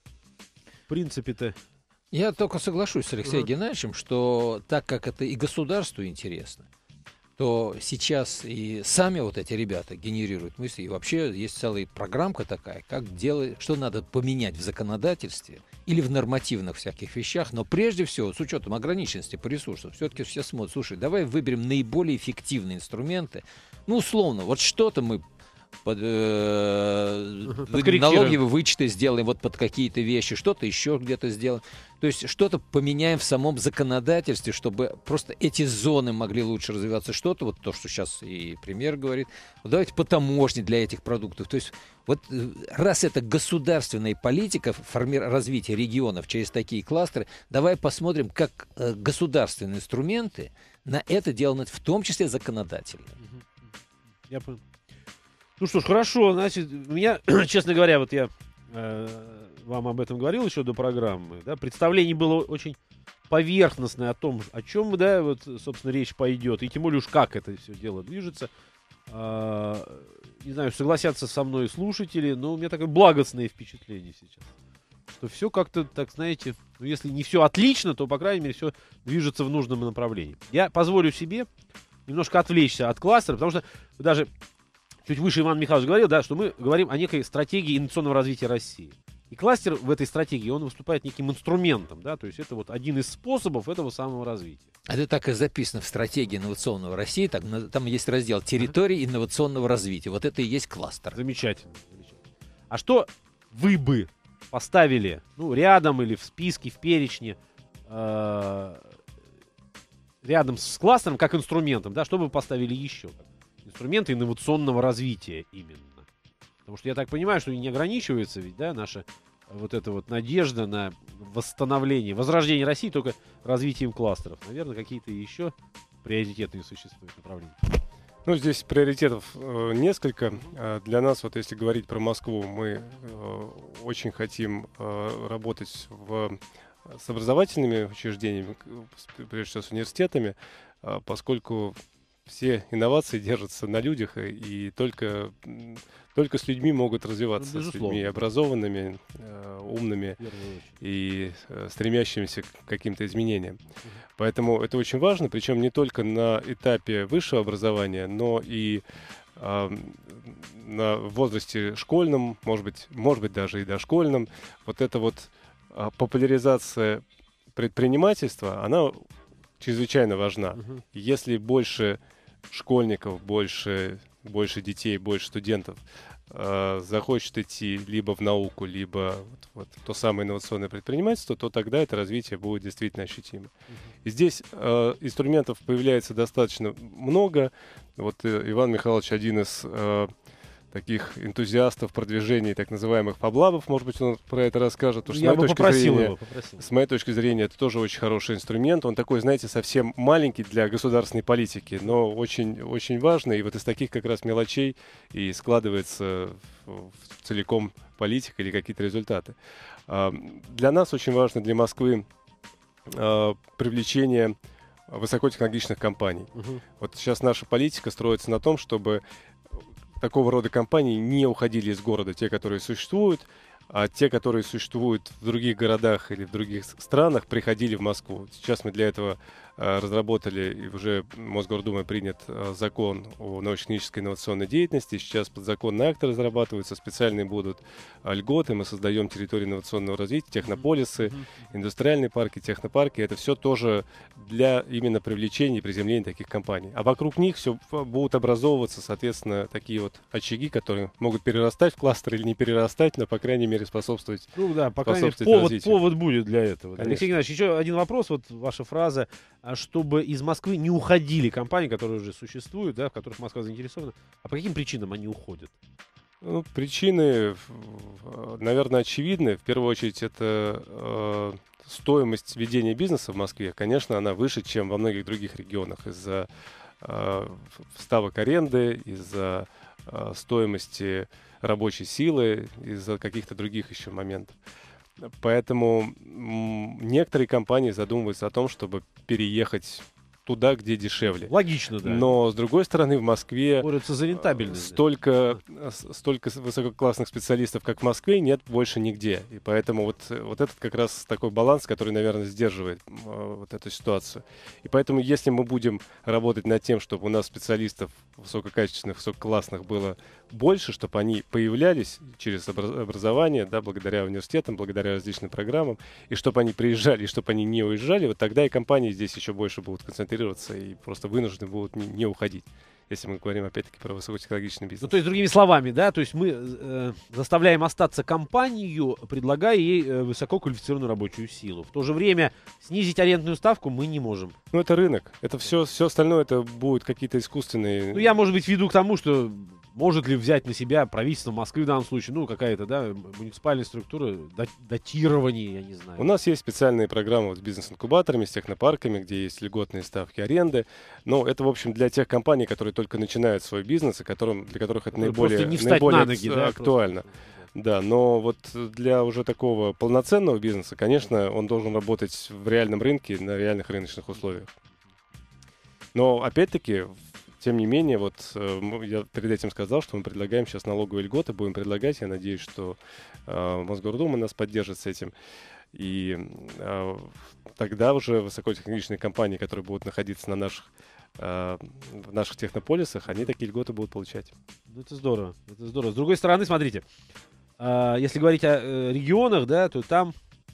В принципе-то. Я только соглашусь с Алексеем Ага. Геннадьевичем, что так как это и государству интересно, то сейчас и сами вот эти ребята генерируют мысли. И вообще есть целая программка такая, как делать, что надо поменять в законодательстве или в нормативных всяких вещах. Но прежде всего, с учетом ограниченности по ресурсам, все-таки все смотрят, слушай, давай выберем наиболее эффективные инструменты. Ну, условно, вот что-то мы под, э, Мгм, вы- подкорректируем. налоговые вычеты сделаем вот под какие-то вещи, что-то еще где-то сделаем. То есть что-то поменяем в самом законодательстве, чтобы просто эти зоны могли лучше развиваться. Что-то, вот то, что сейчас и премьер говорит, вот давайте по таможне для этих продуктов. То есть вот э, раз это государственная политика форми- развития регионов через такие кластеры, давай посмотрим, как э, государственные инструменты на это делают, в том числе законодательно. Мгм. Я понял. Ну что ж, хорошо. Значит, у меня, честно говоря, вот я э, вам об этом говорил еще до программы. Да, представление было очень поверхностное о том, о чем, да, вот, собственно, речь пойдет. И тем более уж как это все дело движется. А, не знаю, согласятся со мной слушатели, но у меня такое благостное впечатление сейчас. Что все как-то, так знаете, ну, если не все отлично, то, по крайней мере, все движется в нужном направлении. Я позволю себе немножко отвлечься от кластера, потому что даже чуть выше Иван Михайлович говорил, да, что мы говорим о некой стратегии инновационного развития России. И кластер в этой стратегии, он выступает неким инструментом, да, то есть это вот один из способов этого самого развития. Это так и записано в стратегии инновационного России. Так, на- там есть раздел территории инновационного развития. Вот это и есть кластер. Замечательно, замечательно. А что вы бы поставили, ну, рядом или в списке, в перечне, э, рядом с кластером как инструментом, да, что бы вы поставили еще? Как инструменты инновационного развития именно. Потому что я так понимаю, что не ограничивается ведь, да, наша вот эта вот надежда на восстановление, возрождение России только развитием кластеров. Наверное, какие-то еще приоритетные существуют направления. Ну, здесь приоритетов э, несколько. Э, для нас, вот если говорить про Москву, мы э, очень хотим э, работать в, с образовательными учреждениями, к- с- прежде всего с университетами, э, поскольку все инновации держатся на людях, и, и только, м, только с людьми могут развиваться, Ну, с безусловно. людьми образованными, э, умными В первую очередь. и э, стремящимися к каким-то изменениям. Поэтому это очень важно, причем не только на этапе высшего образования, но и а, на возрасте школьном, может быть, может быть даже и дошкольном. Вот эта вот а, популяризация предпринимательства, она чрезвычайно важна. Мгм. Если больше школьников, больше, больше детей, больше студентов э, захочет идти либо в науку, либо вот, вот в то самое инновационное предпринимательство, то тогда это развитие будет действительно ощутимо. И здесь э, инструментов появляется достаточно много. Вот э, Иван Михайлович один из э, таких энтузиастов продвижения так называемых фаблабов, может быть, он про это расскажет. Потому что Я с, бы моей точки попросил зрения, его, попросил. с моей точки зрения, это тоже очень хороший инструмент. Он такой, знаете, совсем маленький для государственной политики, но очень, очень важный. И вот из таких как раз мелочей и складывается в, в целиком политика или какие-то результаты. А, для нас очень важно, для Москвы, а, привлечение высокотехнологичных компаний. Угу. Вот сейчас наша политика строится на том, чтобы такого рода компании не уходили из города, те, которые существуют, а те, которые существуют в других городах или в других странах, приходили в Москву. Сейчас мы для этого э, разработали, и уже Мосгордумой принят э, закон о научно-технической инновационной деятельности. Сейчас подзаконные акты разрабатываются, специальные будут э, льготы. Мы создаем территории инновационного развития, технополисы, Mm-hmm. индустриальные парки, технопарки. Это все тоже для именно привлечения и приземления таких компаний. А вокруг них все будут образовываться, соответственно, такие вот очаги, которые могут перерастать в кластер или не перерастать, но, по крайней мере, способствовать. Ну да, по крайней мере, способствовать повод, развитию. повод будет для этого. Конечно. Алексей Геннадьевич, еще один вопрос, вот ваша фраза, а чтобы из Москвы не уходили компании, которые уже существуют, да, в которых Москва заинтересована. А по каким причинам они уходят? Ну, причины, наверное, очевидны. В первую очередь, это э, стоимость ведения бизнеса в Москве. Конечно, она выше, чем во многих других регионах из-за э, ставок аренды, из-за э, стоимости рабочей силы, из-за каких-то других еще моментов. Поэтому м, некоторые компании задумываются о том, чтобы переехать туда, где дешевле. Логично, да. Но, с другой стороны, в Москве борются за рентабельность. Столько, столько высококлассных специалистов, как в Москве, нет больше нигде. И поэтому вот, вот этот как раз такой баланс, который, наверное, сдерживает э, вот эту ситуацию. И поэтому, если мы будем работать над тем, чтобы у нас специалистов высококачественных, высококлассных было больше, чтобы они появлялись через образование, да, благодаря университетам, благодаря различным программам, и чтобы они приезжали, и чтобы они не уезжали, вот тогда и компании здесь еще больше будут концентрироваться и просто вынуждены будут не, не уходить, если мы говорим опять-таки про высокотехнологичный бизнес. Ну, то есть, другими словами, да, то есть мы э, заставляем остаться компанию, предлагая ей э, высококвалифицированную рабочую силу. В то же время снизить арендную ставку мы не можем. Ну, это рынок. Это все, все остальное, это будут какие-то искусственные... Ну, я, может быть, веду к тому, что может ли взять на себя правительство Москвы в данном случае, ну, какая-то, да, муниципальная структура, датирование, я не знаю. У нас есть специальные программы вот с бизнес-инкубаторами, с технопарками, где есть льготные ставки аренды. Но это, в общем, для тех компаний, которые только начинают свой бизнес, и которым, для которых это наиболее, не встать наиболее на ноги, да, актуально. просто... Да, но вот для уже такого полноценного бизнеса, конечно, он должен работать в реальном рынке, на реальных рыночных условиях. Но, опять-таки, тем не менее, вот я перед этим сказал, что мы предлагаем сейчас налоговые льготы, будем предлагать. Я надеюсь, что э, Мосгордума нас поддержит с этим. И э, тогда уже высокотехнологичные компании, которые будут находиться на наших, э, в наших технополисах, они такие льготы будут получать. Ну, это здорово, это здорово. С другой стороны, смотрите, э, если говорить о э, регионах, да, то там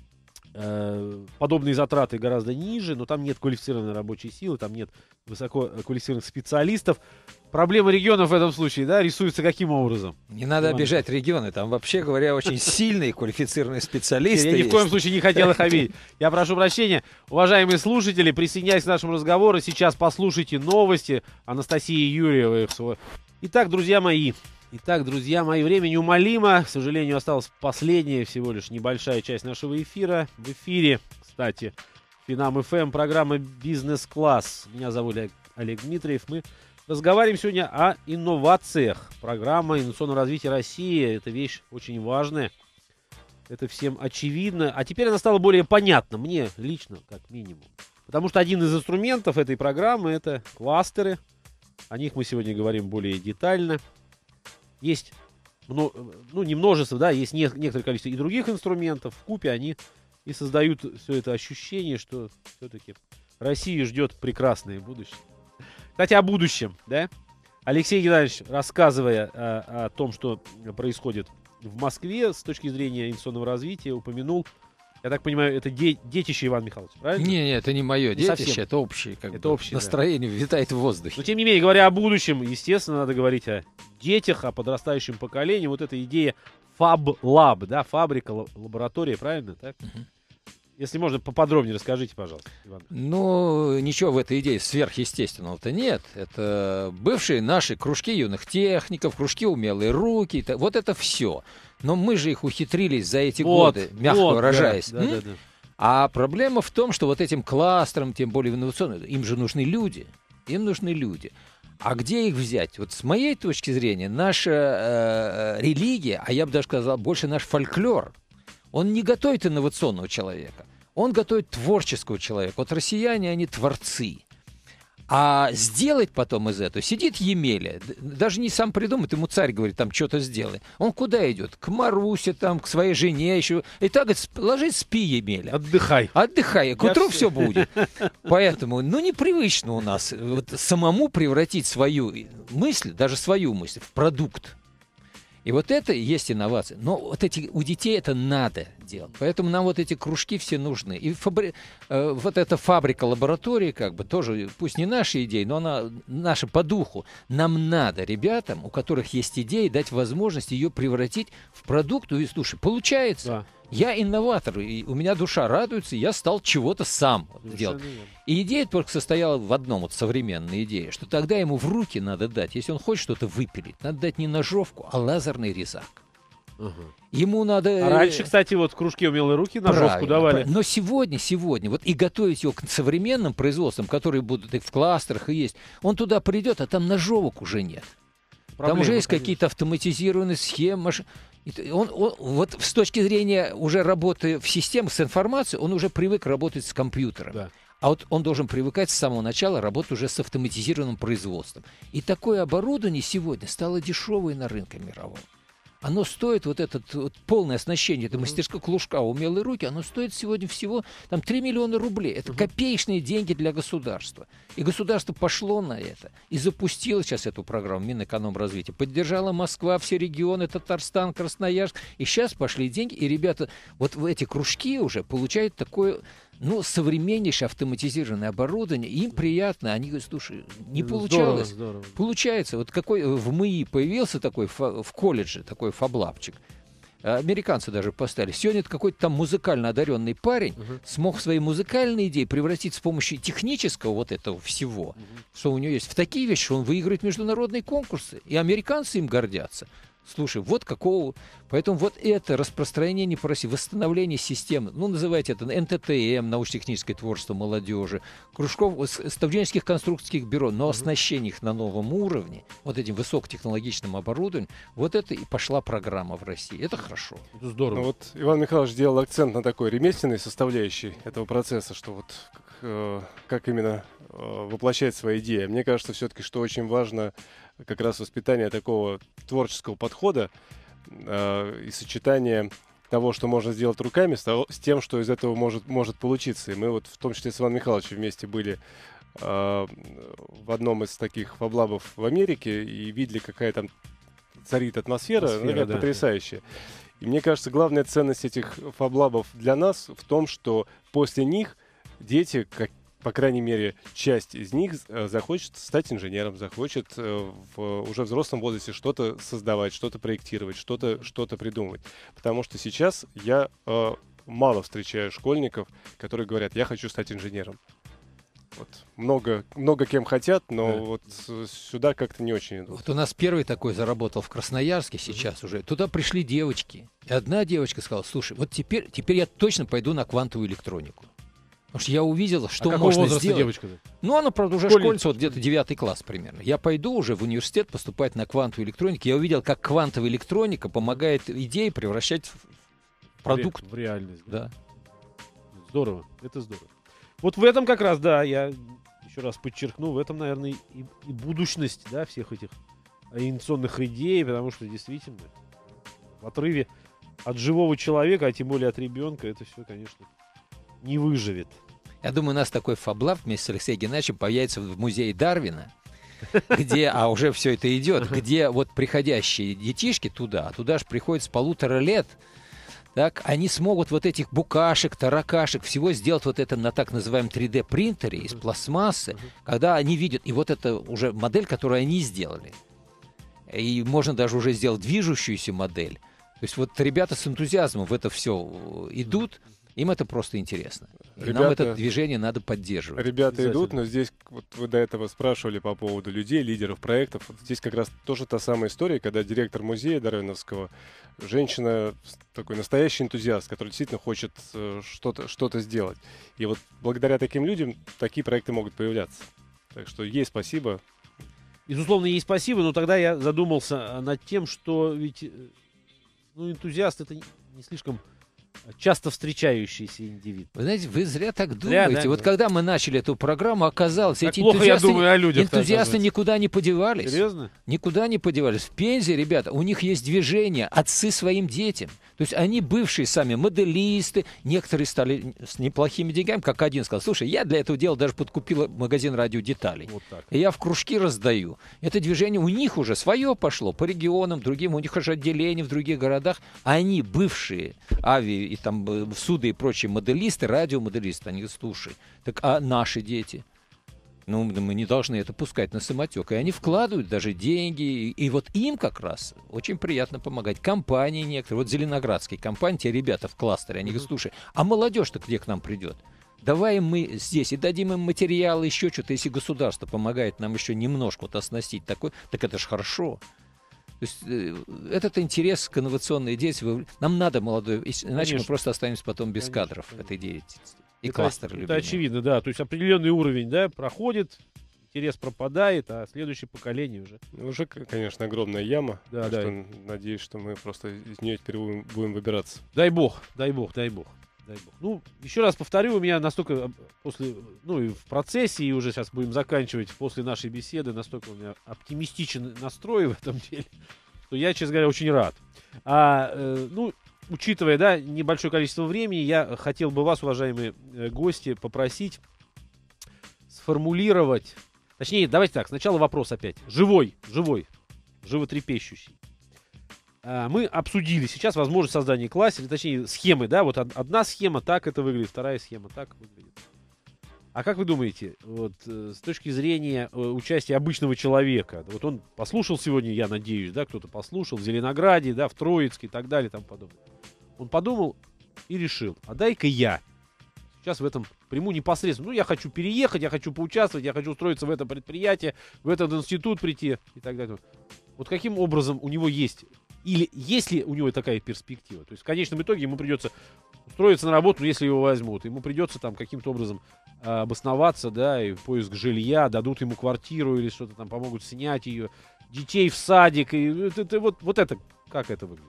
э, подобные затраты гораздо ниже, но там нет квалифицированной рабочей силы, там нет высококвалифицированных специалистов. Проблема регионов в этом случае, да, рисуется каким образом? Не надо Иван обижать регионы, там вообще говоря очень сильные квалифицированные специалисты. Я ни в коем есть. случае не хотел их обидеть. Я прошу прощения. Уважаемые слушатели, присоединяйтесь к нашему разговору. Сейчас послушайте новости. Анастасия Юрьева. Итак, друзья мои. Итак, друзья мои, время неумолимо. К сожалению, осталась последняя, всего лишь небольшая часть нашего эфира. В эфире, кстати, Финам эф эм, программа «Бизнес-класс». Меня зовут Олег Дмитриев. Мы разговариваем сегодня о инновациях. Программа инновационного развития России – это вещь очень важная. Это всем очевидно. А теперь она стала более понятна. Мне лично, как минимум. Потому что один из инструментов этой программы – это кластеры. О них мы сегодня говорим более детально. Есть, ну, не множество, да, есть не, некоторое количество и других инструментов. Вкупе они и создают все это ощущение, что все-таки Россию ждет прекрасное будущее. Кстати, о будущем, да? Алексей Геннадьевич, рассказывая о, о том, что происходит в Москве с точки зрения инвестиционного развития, упомянул, я так понимаю, это де- детище Ивана Михайловича, правильно? Не, не, это не мое Не детище, совсем. это общее, как Это бы, общее, настроение витает в воздухе. Но, тем не менее, говоря о будущем, естественно, надо говорить о детях, о подрастающем поколении. Вот эта идея Fab Lab, да, фабрика, лаборатория, правильно, так? Мгм. Если можно, поподробнее расскажите, пожалуйста, Иван. Ну, ничего в этой идее сверхъестественного-то нет. Это бывшие наши кружки юных техников, кружки умелые руки. это- Вот это все. Но мы же их ухитрились за эти Вот, годы, мягко вот, да, выражаясь. да, м? да, да. А проблема в том, что вот этим кластерам, тем более инновационным, им же нужны люди. Им нужны люди. А где их взять? Вот с моей точки зрения, наша э, религия, а я бы даже сказал, больше наш фольклор, он не готовит инновационного человека, он готовит творческого человека. Вот россияне, они творцы. А сделать потом из этого сидит Емеля, д- даже не сам придумает, ему царь говорит, там что-то сделай. Он куда идет? К Марусе, там, к своей жене еще. И так говорит, «Сп- ложись, спи, Емеля. Отдыхай. Отдыхай, к Я утру всё- все будет. Поэтому, ну, непривычно у нас вот самому превратить свою мысль, даже свою мысль, в продукт. И вот это и есть инновация. Но вот эти, у детей это надо делать. Поэтому нам вот эти кружки все нужны. И фабри- э, вот эта фабрика лаборатории, как бы, тоже, пусть не наши идеи, но она наша по духу. Нам надо ребятам, у которых есть идеи, дать возможность ее превратить в продукт. И, слушай, получается. Да. Я инноватор, и у меня душа радуется, и я стал чего-то сам Совершенно делать. верно. И идея только состояла в одном, вот современная идея, что тогда ему в руки надо дать, если он хочет что-то выпилить, надо дать не ножовку, а лазерный резак. Ага. Ему надо... А раньше, кстати, вот в кружке умелые руки ножовку Правильно, давали. правильно. Но сегодня, сегодня, вот и готовить его к современным производствам, которые будут и в кластерах, и есть, он туда придет, а там ножовок уже нет. Там Проблема, уже есть конечно. какие-то автоматизированные схемы. маш- И т- Он, он- вот с точки зрения уже работы в системах с информацией, он уже привык работать с компьютером. Да. А вот он должен привыкать с самого начала работать уже с автоматизированным производством. И такое оборудование сегодня стало дешевое на рынке мировом. Оно стоит, вот это вот полное оснащение, это мастерская клушка, умелые руки, оно стоит сегодня всего там три миллиона рублей. Это копеечные деньги для государства. И государство пошло на это и запустило сейчас эту программу Минэкономразвития. Поддержала Москва, все регионы, Татарстан, Красноярск. И сейчас пошли деньги, и ребята вот в эти кружки уже получают такое, ну, современнейшее автоматизированное оборудование. Им приятно. Они говорят, слушай, не Ну, получалось. Здорово, здорово. Получается, вот какой в МИИ появился такой, фа- в колледже такой фаблапчик. А американцы даже поставили. Сегодня это какой-то там музыкально одаренный парень Мгм. смог свои музыкальные идеи превратить с помощью технического вот этого всего, что у него есть, в такие вещи, что он выигрывает международные конкурсы. И американцы им гордятся. Слушай, вот какого... Поэтому вот это распространение по России, восстановление системы, ну, называйте это эн тэ тэ эм, научно-техническое творчество молодежи, кружков, с- студенческих конструкторских бюро, но оснащение их на новом уровне, вот этим высокотехнологичным оборудованием, вот это и пошла программа в России. Это хорошо. Это здорово. Ну вот Иван Михайлович сделал акцент на такой ремесленной составляющей этого процесса, что вот как, э, как именно э, воплощать свои идеи. Мне кажется, все-таки, что очень важно как раз воспитание такого творческого подхода э, и сочетание того, что можно сделать руками, с, того- с тем, что из этого может, может получиться. И мы вот в том числе с Иваном Михайловичем вместе были э, в одном из таких фаблабов в Америке и видели, какая там царит атмосфера, Атмосфера, наверное, да. потрясающая. И мне кажется, главная ценность этих фаблабов для нас в том, что после них дети, как, по крайней мере, часть из них э, захочет стать инженером, захочет э, в уже взрослом возрасте что-то создавать, что-то проектировать, что-то что-то придумывать. Потому что сейчас я э, мало встречаю школьников, которые говорят, я хочу стать инженером. Вот. Много, много кем хотят, но Да. вот с- сюда как-то не очень идут. Вот у нас первый такой заработал в Красноярске сейчас уже. Туда пришли девочки. И одна девочка сказала, слушай, вот теперь, теперь я точно пойду на квантовую электронику. Потому что я увидела, что а какого можно возраста сделать. девочка-то? Ну, она, правда, уже Школьница. школьница, вот где-то девятый класс примерно. Я пойду уже в университет поступать на квантовую электронику. Я увидел, как квантовая электроника помогает идеи превращать в в продукт. В реальность. Да. Здорово, это здорово. Вот в этом как раз, да, я еще раз подчеркну, в этом, наверное, и, и будущность, да, всех этих инновационных идей, потому что действительно в отрыве от живого человека, а тем более от ребенка, это все, конечно, не выживет. Я думаю, у нас такой фаблаб вместе с Алексеем Геннадьевичем появится в музее Дарвина, где, а уже все это идет, где вот приходящие детишки туда, туда же приходят с полутора лет, так, они смогут вот этих букашек, таракашек, всего сделать вот это на так называемом три дэ принтере из пластмассы, когда они видят, и вот это уже модель, которую они сделали. И можно даже уже сделать движущуюся модель. То есть вот ребята с энтузиазмом в это все идут, Им это просто интересно. И Ребята, нам это движение надо поддерживать. Ребята идут, но здесь, вот вы до этого спрашивали по поводу людей, лидеров проектов. Вот здесь как раз тоже та самая история, когда директор музея Дарвиновского, женщина, такой настоящий энтузиаст, который действительно хочет э, что-то, что-то сделать. И вот благодаря таким людям такие проекты могут появляться. Так что ей спасибо. Безусловно, ей спасибо, но тогда я задумался над тем, что ведь ну, энтузиаст — это не слишком часто встречающийся индивид. Вы знаете, вы зря так Зря, думаете. да? Вот когда мы начали эту программу, оказалось, Так эти плохо я энтузиасты, думаю о людях, энтузиасты никуда не подевались. Серьезно? Никуда не подевались. В Пензе, ребята, у них есть движение «Отцы своим детям». То есть они бывшие сами моделисты, некоторые стали с неплохими деньгами, как один сказал: слушай, я для этого дела даже подкупила магазин радиодеталей. Вот так. И я в кружки раздаю. Это движение у них уже свое пошло, по регионам, другим, у них уже отделения в других городах. Они бывшие ави и там э, суды и прочие моделисты, радиомоделисты, они: слушай, так а наши дети? Ну, мы не должны это пускать на самотек. И они вкладывают даже деньги. И, и вот им как раз очень приятно помогать. Компании некоторые, вот зеленоградские компании, те ребята в кластере, они говорят: слушай, а молодежь-то где к нам придет? Давай мы здесь и дадим им материалы, еще что-то. Если государство помогает нам еще немножко вот оснастить такой, так это же хорошо. То есть э, этот интерес к инновационной деятельности, нам надо молодой, иначе Конечно. мы просто останемся потом без Конечно, кадров конечно. этой деятельности. И Это, кластеры это любимые. очевидно, да. То есть определенный уровень, да, проходит, интерес пропадает, а следующее поколение уже. Уже, к- конечно, огромная яма. Да, так да. что надеюсь, что мы просто из нее теперь будем, будем выбираться. Дай бог, дай бог, дай бог. Дай бог. Ну, еще раз повторю, у меня настолько э, после, ну и в процессе, и уже сейчас будем заканчивать после нашей беседы, настолько у меня оптимистичен настрой в этом деле, что я, честно говоря, очень рад. А, э, ну, учитывая, да, небольшое количество времени, я хотел бы вас, уважаемые э, гости, попросить сформулировать, точнее, давайте так, сначала вопрос опять. Живой, живой, животрепещущий. А, мы обсудили сейчас возможность создания кластера, точнее, схемы, да, вот од- одна схема так это выглядит, вторая схема так выглядит. А как вы думаете, вот э, с точки зрения э, участия обычного человека, вот он послушал сегодня, я надеюсь, да, кто-то послушал в Зеленограде, да, в Троицке и так далее, и тому подобное. Он подумал и решил: а дай-ка я сейчас в этом приму непосредственно. Ну, я хочу переехать, я хочу поучаствовать, я хочу устроиться в это предприятие, в этот институт прийти и так далее. Вот каким образом у него есть, или есть ли у него такая перспектива? То есть в конечном итоге ему придется устроиться на работу, если его возьмут. Ему придется там каким-то образом а, обосноваться, да, и поиск жилья, дадут ему квартиру или что-то там, помогут снять ее, детей в садик. И это, это, вот, вот это, как это выглядит?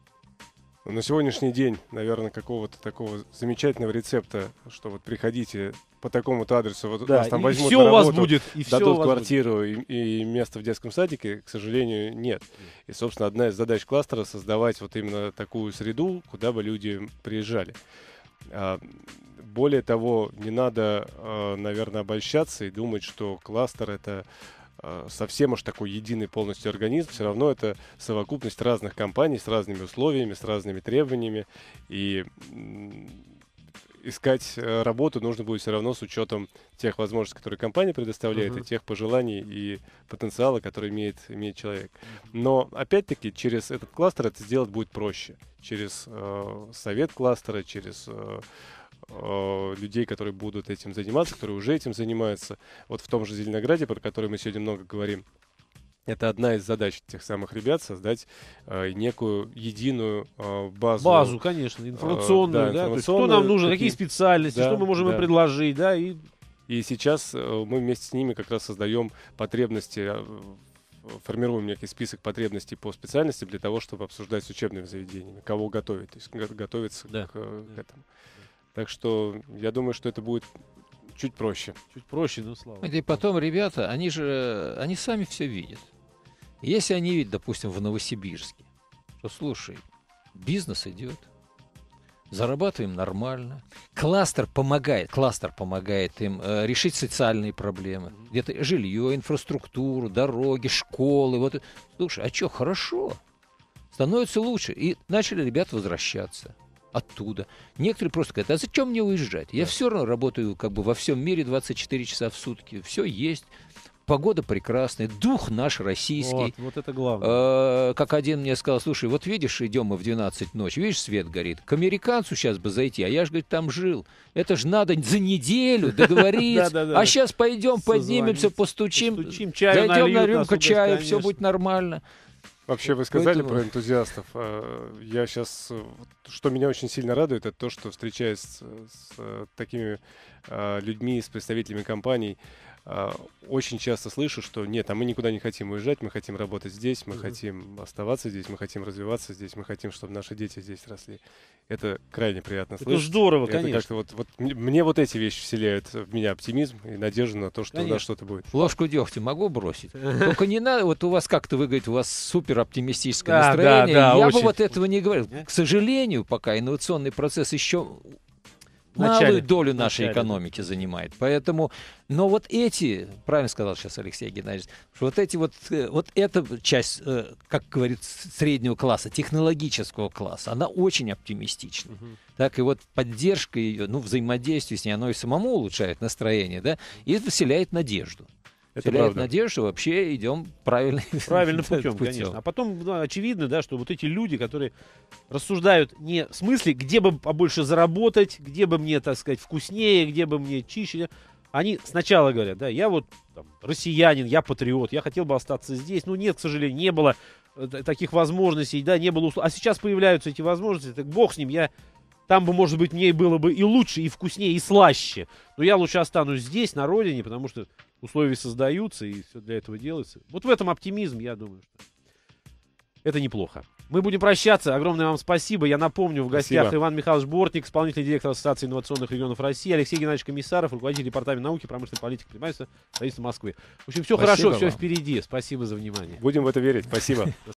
На сегодняшний день, наверное, какого-то такого замечательного рецепта, что вот приходите по такому-то адресу, вот Да, вас там и возьмут все на у вас работу, будет, и все у дадут вас квартиру и, и место в детском садике, к сожалению, нет. И, собственно, одна из задач кластера — создавать вот именно такую среду, куда бы люди приезжали. А, более того, не надо, а, наверное, обольщаться и думать, что кластер — это а, совсем уж такой единый полностью организм. Все равно это совокупность разных компаний с разными условиями, с разными требованиями. И м, искать э, работу нужно будет все равно с учетом тех возможностей, которые компания предоставляет, Мгм. и тех пожеланий и потенциала, который имеет, имеет человек. Но, опять-таки, через этот кластер это сделать будет проще. Через э, совет кластера, через э, э, людей, которые будут этим заниматься, которые уже этим занимаются. Вот в том же Зеленограде, про который мы сегодня много говорим, это одна из задач тех самых ребят — создать э, некую единую э, базу. Базу, конечно, информационную, да, да, то есть что информационную, нам нужно, какие- какие специальности, да, что мы можем им да. предложить, да, и И сейчас э, мы вместе с ними как раз создаем потребности, э, в- формируем некий список потребностей по специальности для того, чтобы обсуждать с учебными заведениями, кого готовить, то есть го- готовиться Да, к, э, к да. этому. Так что я думаю, что это будет чуть проще. чуть проще, ну, слава И потом ребята, они же, они сами все видят. Если они видят, допустим, в Новосибирске, что, слушай, бизнес идет, зарабатываем нормально, кластер помогает, кластер помогает им э, решить социальные проблемы, где-то жилье, инфраструктуру, дороги, школы. Вот. Слушай, а что, хорошо, становится лучше. И начали ребята возвращаться оттуда. Некоторые просто говорят: а зачем мне уезжать? Я все равно работаю как бы во всем мире двадцать четыре часа в сутки, все есть. погода прекрасная, дух наш российский. Вот, вот это главное. Э, как один мне сказал, слушай, вот видишь, идем мы в двенадцать ночи, видишь, свет горит. К американцу сейчас бы зайти, а я же, говорит, там жил. Это же надо за неделю договориться. А сейчас пойдем, поднимемся, постучим, зайдем на рюмку чая, все будет нормально. Вообще, вы сказали Поэтому... про энтузиастов. Я сейчас, что меня очень сильно радует, это то, что, встречаясь с, с такими людьми, с представителями компаний, очень часто слышу, что нет, а мы никуда не хотим уезжать, мы хотим работать здесь, мы mm-hmm. хотим оставаться здесь, мы хотим развиваться здесь, мы хотим, чтобы наши дети здесь росли. Это крайне приятно это слышать. Это здорово, это конечно. Как-то вот, вот, мне вот эти вещи вселяют в меня оптимизм и надежду на то, что конечно. У нас что-то будет. Ложку дегтя могу бросить? Только не надо, вот у вас как-то, вы говорите, у вас супер оптимистическое да, настроение. Да, да, Я очень. бы вот этого не говорил. К сожалению, пока инновационный процесс еще... Начале, малую долю нашей начале. экономики занимает. Поэтому, но вот эти, правильно сказал сейчас Алексей Геннадьевич, что вот эти вот, вот эта часть, как говорится, среднего класса, технологического класса, она очень оптимистична. Угу. Так и вот поддержка ее, ну, взаимодействие с ней, оно и самому улучшает настроение, да, и вселяет надежду. Это вселяет правда. надежду, что вообще идем правильным, правильным путем, конечно. А потом ну, очевидно, да, что вот эти люди, которые рассуждают не в смысле, где бы побольше заработать, где бы мне, так сказать, вкуснее, где бы мне чище, они сначала говорят, да, я вот там, россиянин, я патриот, я хотел бы остаться здесь, ну нет, к сожалению, не было таких возможностей, да, не было услов... А сейчас появляются эти возможности, так бог с ним, я там бы, может быть, мне было бы и лучше, и вкуснее, и слаще, но я лучше останусь здесь, на родине, потому что условия создаются, и все для этого делается. Вот в этом оптимизм, я думаю, что это неплохо. Мы будем прощаться. Огромное вам спасибо. Я напомню, в гостях спасибо. Иван Михайлович Бортник, исполнительный директор Ассоциации инновационных регионов России, Алексей Геннадьевич Комиссаров, руководитель департамента науки, промышленной политики, предпринимательства, правительства Москвы. В общем, все спасибо хорошо, вам. Все впереди. Спасибо за внимание. Будем в это верить. Спасибо.